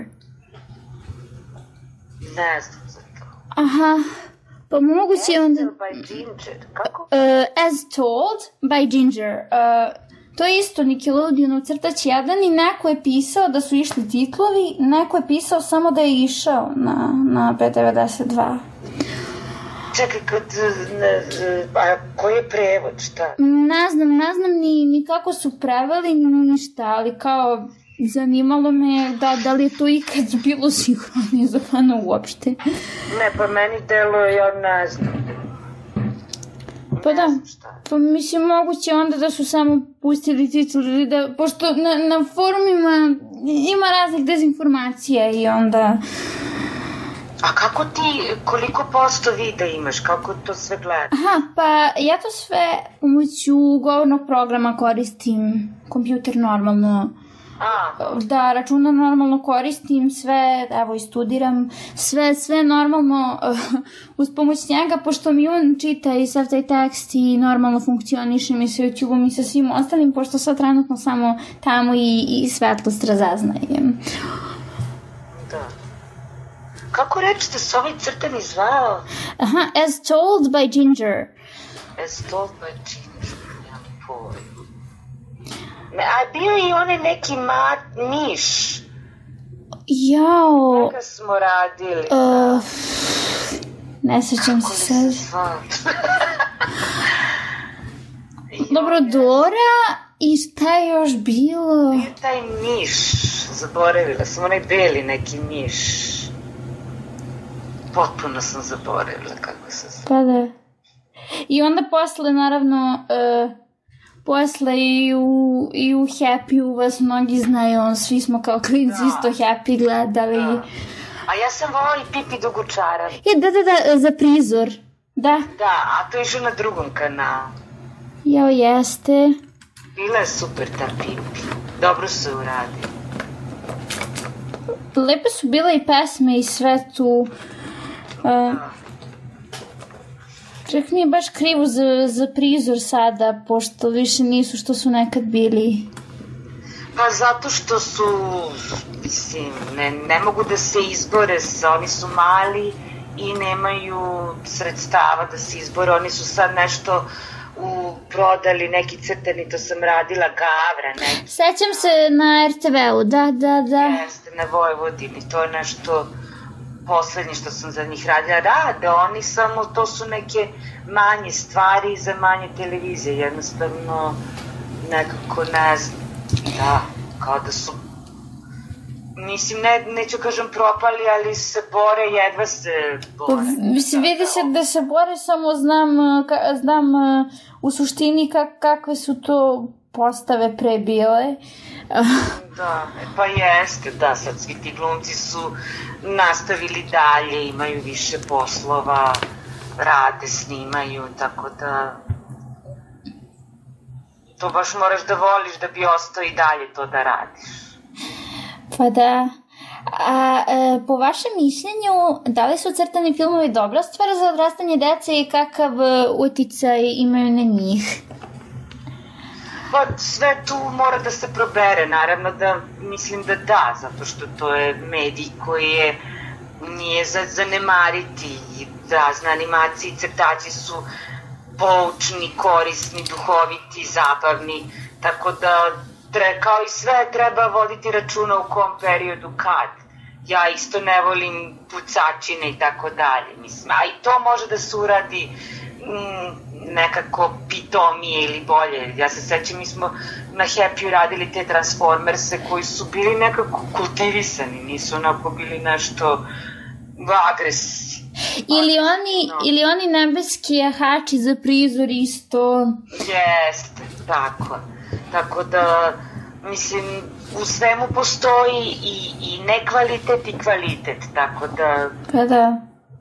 Ne znam za to. Aha, pa moguće onda... As Told by Ginger, kako? Uh, As Told by Ginger. Uh, to je isto Nickelodeon u crtač jedan i neko je pisao da su išli titlovi, neko je pisao samo da je išao na, na B devedeset dva. Čekaj, kad, ne, a koji je prevod, šta? Ne znam, ne znam ni, ni kako su preveli, ni ništa, ali kao zanimalo me da, da li je to ikad bilo sinhronizovano uopšte. Ne, pa meni deluje, ja ne znam. Pa da, pa mislim moguće onda da su samo pustili titul ili da, pošto na, na forumima ima raznih dezinformacija i onda... A kako ti, koliko posto videa imaš, kako to sve gledaš? Aha, pa ja to sve pomoću govornog programa koristim, kompjuter normalno, A. da računar normalno koristim, sve, evo i studiram, sve, sve normalno uh, uz pomoć njega, pošto mi on čita i sav taj tekst i normalno funkcioniše mi sa YouTube-om i sa svim ostalim, pošto sad trenutno samo tamo i, i svetlost razaznajem. Da. Kako reći da se ovaj crtani zvao? Aha, As Told by Ginger. As Told by Ginger, nemam pojma. Ne, a bio je i onaj neki mat, miš. Jao. Neka smo radili. Uh, ne sećam se sad. Dobro, Dora i šta je još bilo? Bio taj miš, zaboravila sam, onaj beli neki miš. Potpuno sam zaboravila kako se zove. Pa da. I onda posle, naravno, uh, posle i u, i u Happy-u vas mnogi znaju, on, svi smo kao klinci da. Isto Happy gledali. Da. A ja sam volala i Pipi Dugučara. Je, da, da, da, za prizor. Da. Da, a to je išlo na drugom kanalu. Jao, jeste. Bila je super ta Pipi. Dobro se uradila. Lepe su bile i pesme i sve tu. Uh, čak mi je baš krivo za, za prizor sada, pošto više nisu što su nekad bili. Pa zato što su, mislim, ne, ne mogu da se izbore, oni su mali i nemaju sredstava da se izbore, oni su sad nešto u, prodali neki crtani, to sam radila, Gavra, neki. Sećam se na er te ve-u, da, da, da. Jeste, na Vojvodini, to je nešto poslednje što sam za njih radila. Rade, oni samo, to su neke manje stvari za manje televizije, jednostavno nekako ne znam, da, kao da su, mislim, ne, neću kažem propali, ali se bore, jedva se bore. Mislim, vidi se da se bore, samo znam, ka, znam u suštini kak, kakve su to postave pre bile. Da, pa jeste, da, sad svi ti glumci su nastavili dalje, imaju više poslova, rade, snimaju, tako da to baš moraš da voliš da bi ostao i dalje to da radiš. Pa da. A e, po vašem mišljenju, da li su crtani filmovi dobra stvar za odrastanje dece i kakav uticaj imaju na njih? Pa sve tu mora da se probere, naravno da mislim da da, zato što to je medij koji je, nije za zanemariti, razne animacije i crtači su poučni, korisni, duhoviti, zabavni, tako da tre, kao i sve treba voditi računa u kom periodu kad. Ja isto ne volim pucačine i tako dalje, mislim, a i to može da se uradi mm, nekako pitomije ili bolje. Ja se sećam, mi smo na Happy radili te Transformerse koji su bili nekako kultivisani, nisu onako bili nešto agresivni. Ili oni, no. ili oni nebeski jahači za prizor isto. Jeste, tako. Tako da, mislim, u svemu postoji i, i nekvalitet i kvalitet, tako da... Pa da.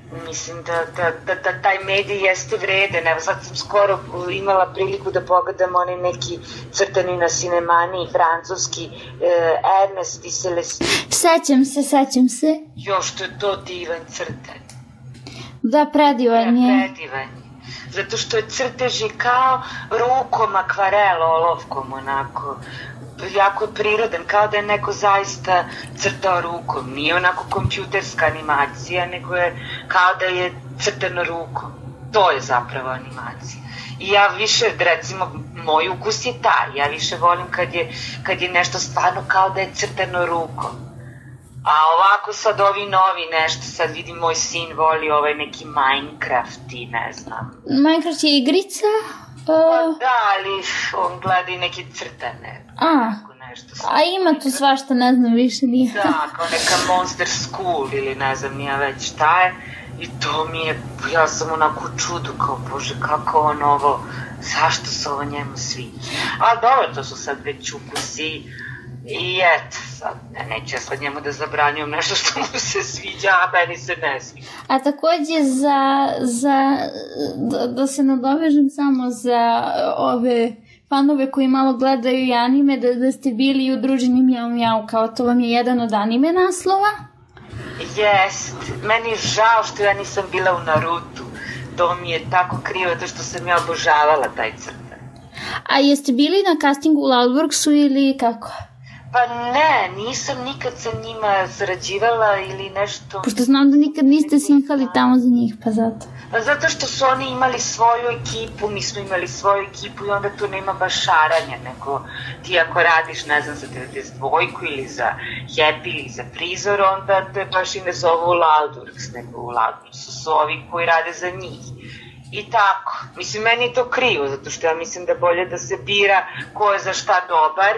mislim da, da, da, da taj medij jeste vreden. Evo sad sam skoro imala priliku da pogledam onaj neki crtani na Sinemani, francuski, eh, Ernest i Celestine. Sećam se, sećam se. Jo, što je to divan crtan. Da, predivan je. Da, predivan je. Zato što je crtež i kao rukom, akvarel, olovkom, onako, jako je prirodan, kao da je neko zaista crtao rukom. Nije onako kompjuterska animacija, nego je kao da je crtano rukom. To je zapravo animacija. I ja više, recimo, moj ukus je taj. Ja više volim kad je, kad je nešto stvarno kao da je crtano rukom. A ovako sad ovi novi nešto, sad vidim moj sin voli ovaj neki Minecraft i ne znam. Minecraft je igrica? Pa da, ali on gleda i neke crtane. A, a ima tu svašta, ne znam više nije. Da, kao neka Monster School ili ne znam nija već šta je. I to mi je, ja sam onako u čudu, kao bože kako on ovo, zašto se ovo njemu sviđa. A dobro, to su sad već ukusi. I eto, sad, ne, neću ja sad njemu da zabranjujem nešto što mu se sviđa, a meni se ne sviđa. A takođe za, za da, da se nadovežem samo za ove fanove koji malo gledaju i anime, da, da ste bili udruženi Mjau Mjau, kao to vam je jedan od anime naslova? Jest, meni je žao što ja nisam bila u Narutu, to mi je tako krivo, to što sam ja obožavala taj crtan. A jeste bili na castingu u Loudworksu ili kako? Pa ne, nisam nikad sa njima sarađivala ili nešto... Pošto znam da nikad niste sinhali tamo za njih, pa zato. Pa zato što su oni imali svoju ekipu, mi smo imali svoju ekipu i onda tu nema baš šaranja, nego ti ako radiš, ne znam, za devedeset dva ili za Happy ili za Prizor, onda te baš i ne zovu u Loudworks, nego u Loudworksu su ovi koji rade za njih. I tako, mislim, meni je to krivo, zato što ja mislim da bolje da se bira ko je za šta dobar,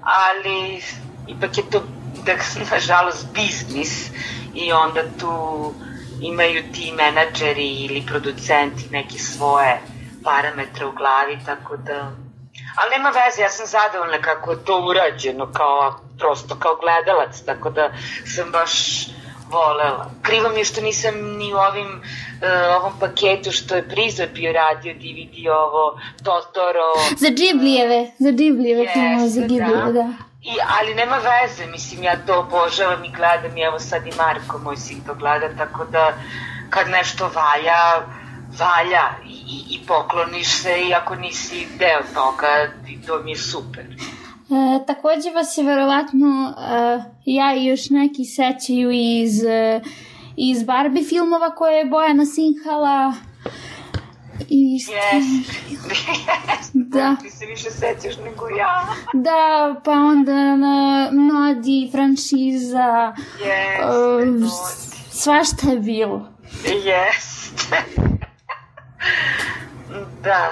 ali ipak je to, da, nažalost, biznis i onda tu imaju ti menadžeri ili producenti neke svoje parametre u glavi, tako da... Ali nema veze, ja sam zadovoljna kako je to urađeno, kao, prosto kao gledalac, tako da sam baš volela. Krivo mi je što nisam ni u ovim, uh, ovom paketu što je Prizor bio radio, D V D ovo, Totoro... Za Ghiblijeve, za Ghiblijeve yes, filmove, za Ghiblijeve, da. I, ali nema veze, mislim, ja to obožavam i gledam i evo sad i Marko, moj sin to gleda, tako da kad nešto valja, valja i, i, i pokloniš se i ako nisi deo toga, to mi je super. E, takođe vas je verovatno e, ja i još neki sećaju iz, e, iz Barbie filmova koje je Bojana sinhala. I yes. Da. Ti se više sećaš nego ja. Da, pa onda na Nodi, franšiza, yes, uh, svašta je bilo. Jest. Da.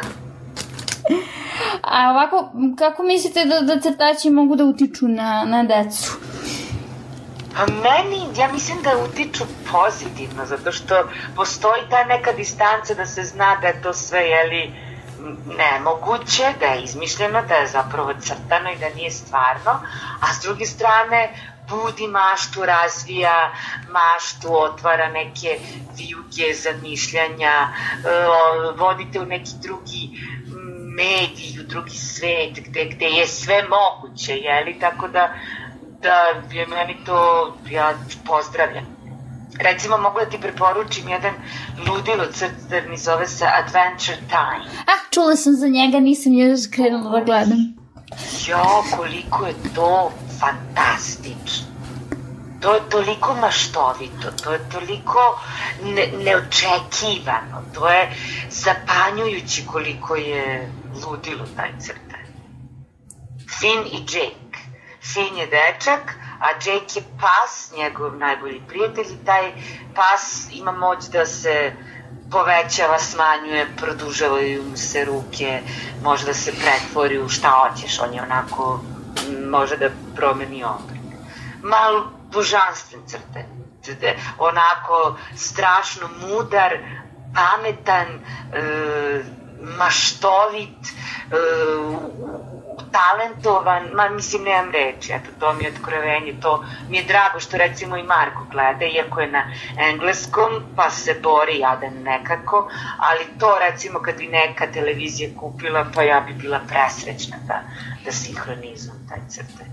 A ovako, kako mislite da, da crtači mogu da utiču na, na decu? Pa meni, ja mislim da utiču pozitivno, zato što postoji ta neka distanca da se zna da je to sve, jeli, nemoguće, da je izmišljeno, da je zapravo crtano i da nije stvarno, a s druge strane budi maštu, razvija maštu, otvara neke vijuge zamišljanja, vodite u neki drugi medij, u drugi svet, gde, gde je sve moguće, jeli, tako da da je meni to, ja pozdravljam. Recimo, mogu da ti preporučim jedan ludilo crtani, zove se Adventure Time. Ah, čula sam za njega, nisam još krenula da gledam. Jo, koliko je to fantastično. To je toliko maštovito, to je toliko ne, neočekivano, to je zapanjujući koliko je ludilo taj crtan. Finn i Jake. Finn je dečak, a Jake je pas, njegov najbolji prijatelj, i taj pas ima moć da se povećava, smanjuje, produžavaju mu se ruke, može da se pretvori u šta hoćeš, on je onako, može da promeni oblik. Malo božanstven crtan, onako strašno mudar, pametan, e, maštovit, talentovan, ma mislim nemam reći, eto to mi je otkrovenje, to mi je drago što recimo i Marko gleda, iako je na engleskom, pa se bori jadan nekako, ali to recimo kad bi neka televizija kupila, pa ja bi bila presrećna da, da sinhronizujem taj crtaj.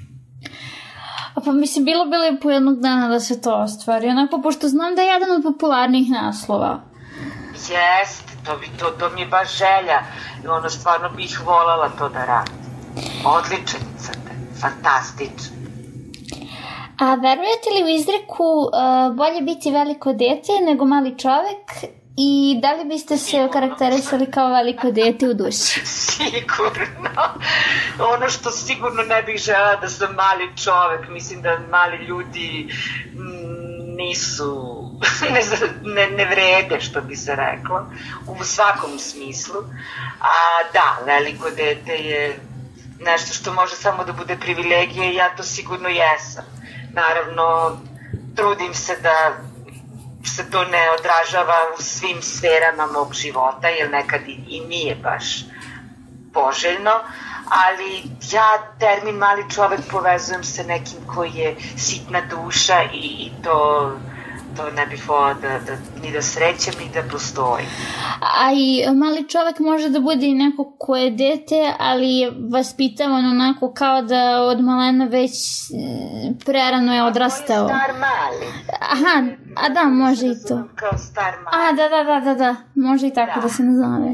Pa mislim, bilo bi lepo jednog dana da se to ostvari, onako, pošto znam da je jedan od popularnih naslova. Jeste, to, bi, to, to mi je baš želja i ono, stvarno bih voljela to da radim. Odličan crtaj, fantastičan. A verujete li u izreku uh, bolje biti veliko dete nego mali čovek i da li biste se okarakterisali kao veliko dete u duši? Sigurno. Ono što sigurno ne bih žela da sam mali čovek, mislim da mali ljudi nisu, ne, ne, ne vrede, što bi se reklo, u svakom smislu. A da, veliko dete je nešto što može samo da bude privilegija i ja to sigurno jesam. Naravno, trudim se da se to ne odražava u svim sferama mog života, jer nekad i, i nije baš poželjno, ali ja termin mali čovek povezujem sa nekim koji je sitna duša i, i to, to ne bih volila da, da, ni da srećem ni da postoji. A i mali čovek može da bude i neko ko je dete, ali je vaspitavan onako kao da od malena već prerano je odrastao. To je star mali. Aha, a da, može i to. Kao star mali. A, da, da, da, da, da, može i tako da, da se nazove.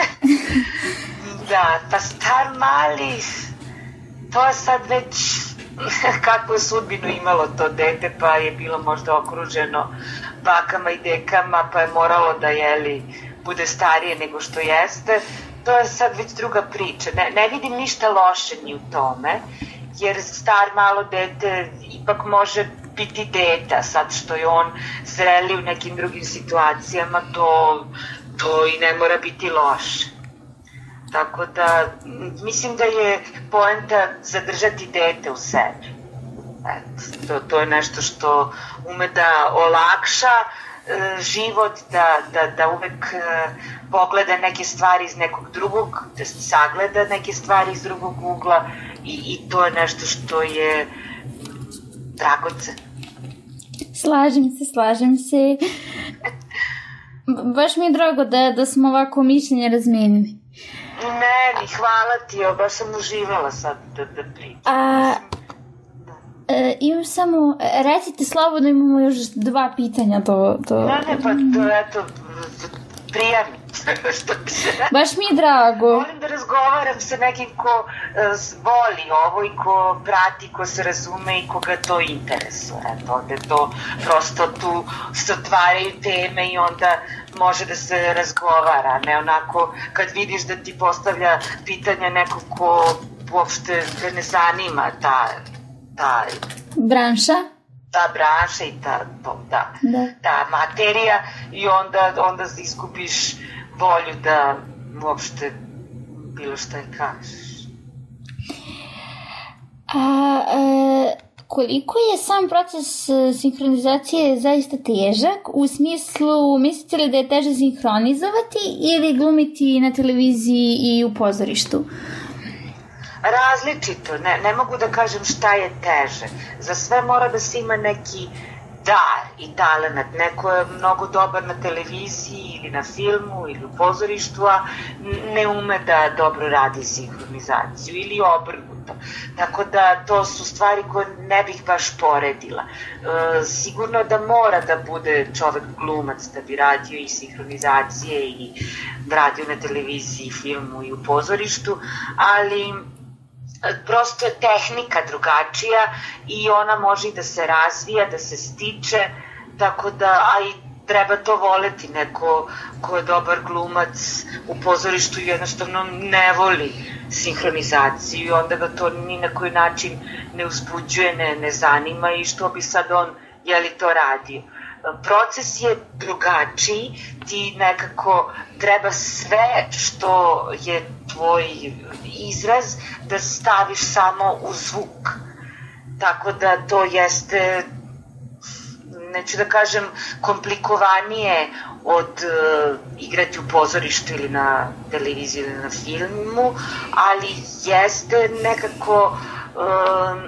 Da, pa star mali, to je sad već kakvu je sudbinu imalo to dete, pa je bilo možda okruženo bakama i dekama, pa je moralo da, jeli, bude starije nego što jeste. To je sad već druga priča. Ne, ne vidim ništa loše ni u tome, jer star malo dete ipak može biti deta, sad što je on zreli u nekim drugim situacijama, to, to i ne mora biti loše. Tako da, mislim da je poenta zadržati dete u sebi. Eto, to, to je nešto što ume da olakša e, život, da, da, da uvek e, pogleda neke stvari iz nekog drugog, da sagleda neke stvari iz drugog ugla i, i to je nešto što je dragoceno. Slažem se, slažem se. Baš mi je drago da, da smo ovako mišljenje razmenili. Ne, hvala ti, ja baš sam uživala sad da, da pričam. A, e, imam samo, recite slobodno, imamo još dva pitanja do... do... Ne, ne, pa to, eto, prijavim. Baš mi je drago. Volim da razgovaram sa nekim ko uh, voli ovo i ko prati, ko se razume i koga to interesuje. Eto, onda to prosto tu se otvaraju teme i onda može da se razgovara, ne onako kad vidiš da ti postavlja pitanja neko ko uopšte te ne zanima ta, ta branša. Ta branša i ta, to, da, da. ta materija i onda, onda izgubiš volju da uopšte bilo šta je kažeš. A, e, koliko je sam proces sinhronizacije zaista težak? U smislu, mislite li da je teže sinhronizovati ili glumiti na televiziji i u pozorištu? Različito, ne, ne mogu da kažem šta je teže. Za sve mora da se ima neki dar i talenat. Neko je mnogo dobar na televiziji ili na filmu ili u pozorištu, a ne ume da dobro radi sinhronizaciju ili obrnuto. Tako da to su stvari koje ne bih baš poredila. E, sigurno da mora da bude čovek glumac da bi radio i sinhronizacije i radio na televiziji, filmu i u pozorištu, ali prosto je tehnika drugačija i ona može i da se razvija, da se stiče, tako da, a i treba to voleti, neko ko je dobar glumac u pozorištu jednostavno ne voli sinhronizaciju i onda ga to ni na koji način ne uzbuđuje, ne, ne zanima i što bi sad on, je li to radio. Proces je drugačiji, ti nekako treba sve što je tvoj izraz da staviš samo u zvuk. Tako da to jeste, neću da kažem komplikovanije od uh, igrati u pozorištu ili na televiziji ili na filmu, ali jeste nekako uh,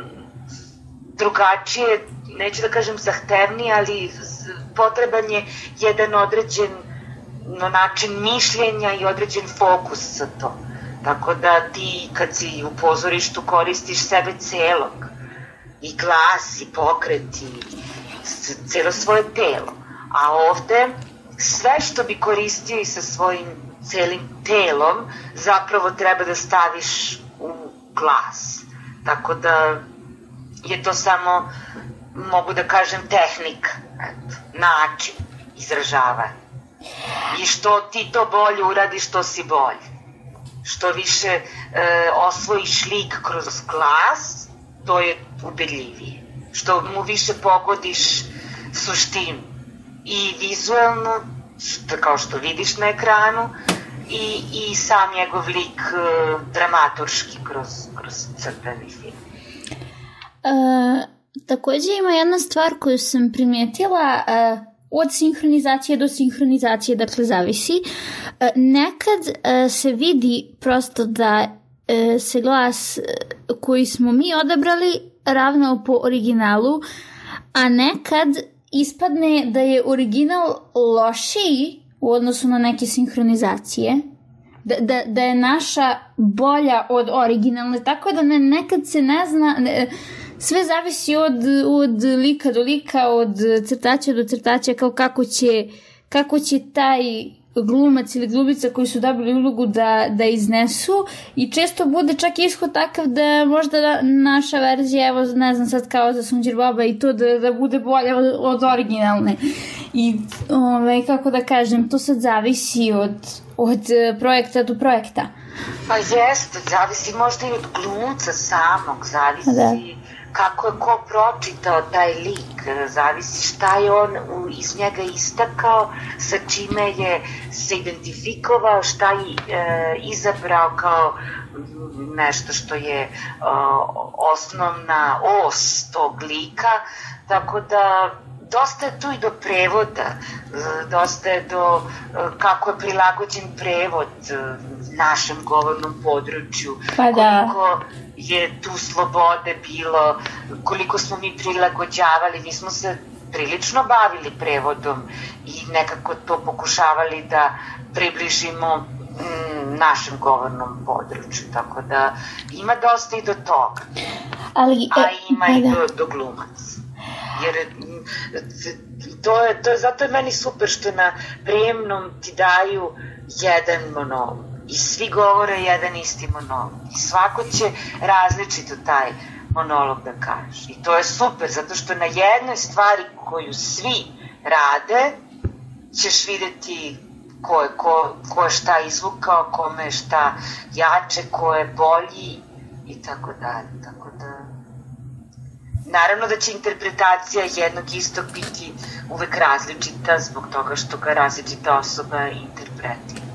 drugačije, neću da kažem zahtevnije, ali potreban je jedan određen no, način mišljenja i određen fokus za to. Tako da ti kad si u pozorištu koristiš sebe celog, i glas, i pokret, i celo svoje telo. A ovde sve što bi koristio i sa svojim celim telom zapravo treba da staviš u glas. Tako da je to samo, mogu da kažem, tehnika, eto, način izražavanja. I što ti to bolje uradiš, to si bolje. Što više e, osvojiš lik kroz glas, to je ubedljivije. Što mu više pogodiš suštinu. I vizualno, što, kao što vidiš na ekranu, i, i sam njegov lik e, dramaturški kroz, kroz crtani film. E, takođe ima jedna stvar koju sam primijetila, e, od sinhronizacije do sinhronizacije, dakle zavisi. E, nekad e, se vidi prosto da e, se glas koji smo mi odabrali ravnao po originalu, a nekad ispadne da je original lošiji u odnosu na neke sinhronizacije, da, da, da je naša bolja od originalne, tako da ne, nekad se ne zna, ne, sve zavisi od, od lika do lika, od crtača do crtača, kao kako će, kako će taj glumac ili glumica koji su dobili ulogu da, da iznesu, i često bude čak ishod takav da možda naša verzija, evo ne znam sad kao za Sunđer Boba i to, da, da bude bolja od, od originalne. I ovaj, kako da kažem, to sad zavisi od, od projekta do projekta. Pa jeste, zavisi možda i od glumca samog, zavisi da. Kako je ko pročitao taj lik, zavisi šta je on iz njega istakao, sa čime je se identifikovao, šta je e, izabrao kao nešto što je e, osnovna os tog lika, tako da dosta je tu i do prevoda, dosta je do kako je prilagođen prevod našem govornom području, pa da. Koliko je tu slobode bilo, koliko smo mi prilagođavali, mi smo se prilično bavili prevodom i nekako to pokušavali da približimo mm, našem govornom području, tako da ima dosta i do toga, ali, a ima e, i da. do, do glumaca. Jer to je, to je, zato je meni super što na prijemnom ti daju jedan monolog i svi govore jedan isti monolog i svako će različito taj monolog da kaže i to je super zato što na jednoj stvari koju svi rade ćeš videti ko je, ko, ko je šta izvukao, kome je šta jače, ko je bolji i tako dalje, tako da naravno da će interpretacija jednog istog biti uvek različita zbog toga što ga različita osoba interpretira.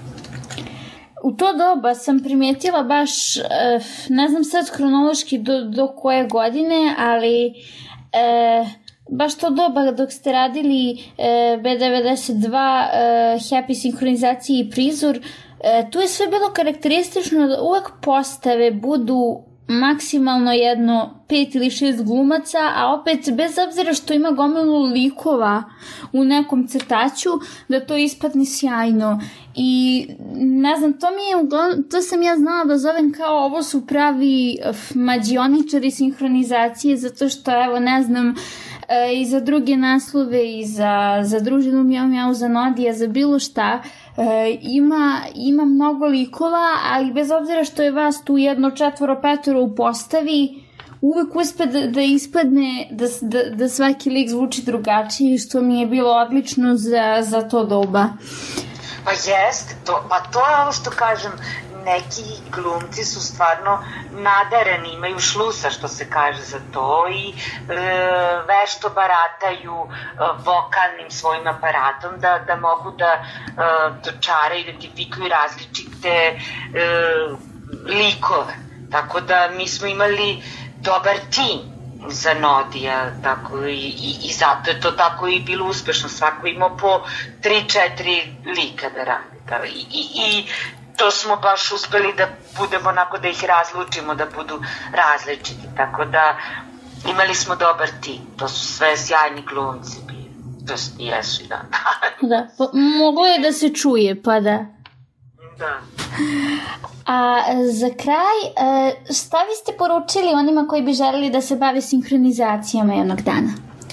U to doba sam primijetila baš, ne znam sad hronološki do, do koje godine, ali e, baš to doba dok ste radili e, B devedeset dva, e, Happy sinhronizaciji i prizor, e, tu je sve bilo karakteristično da uvek postave budu maksimalno jedno pet ili šest glumaca, a opet bez obzira što ima gomilu likova u nekom crtaću, da to ispadne sjajno. I ne znam, to mi je, to sam ja znala da zovem kao ovo su pravi mađioničari sinhronizacije, zato što evo ne znam, e, i za druge naslove i za, za družinu Mjau Mjau, za Nodija, za bilo šta, E, ima, ima mnogo likova, ali bez obzira što je vas tu jedno četvoro, petoro u postavi, uvek uspe da, da ispadne, da, da, da svaki lik zvuči drugačije, što mi je bilo odlično za, za to doba. Pa jeste, to, pa to je ovo što kažem, neki glumci su stvarno nadareni, imaju šlusa što se kaže za to i e, vešto barataju e, vokalnim svojim aparatom da, da mogu da e, dočare, identifikuju različite e, likove. Tako da mi smo imali dobar tim za Nodija, tako i, i, i zato je to tako i bilo uspešno, svako imao po tri četiri lika da radi, tako, i, i, i to smo baš uspeli da budemo onako, da ih razlučimo, da budu različiti, tako da imali smo dobar tim, to su sve sjajni glumci bili, to i jesu i dan. Da, pa moglo je da se čuje, pa da. Da. A za kraj, šta biste poručili onima koji bi želeli da se bave sinhronizacijama jednog dana?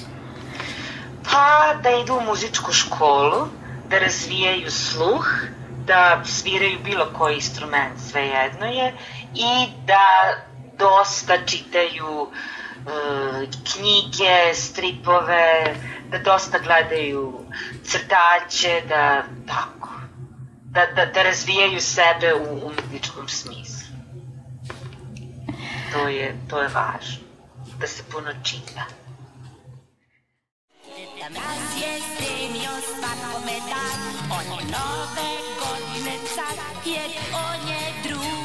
Pa da idu u muzičku školu, da razvijaju sluh, da sviraju bilo koji instrument, svejedno je, i da dosta čitaju e, knjige, stripove, da dosta gledaju crtaće, da tako, da, da, da razvijaju sebe u umetničkom smislu. To je, to je važno, da se puno čita. Da nas je spremio svakome dan, on je nove godine car, jer on je drug.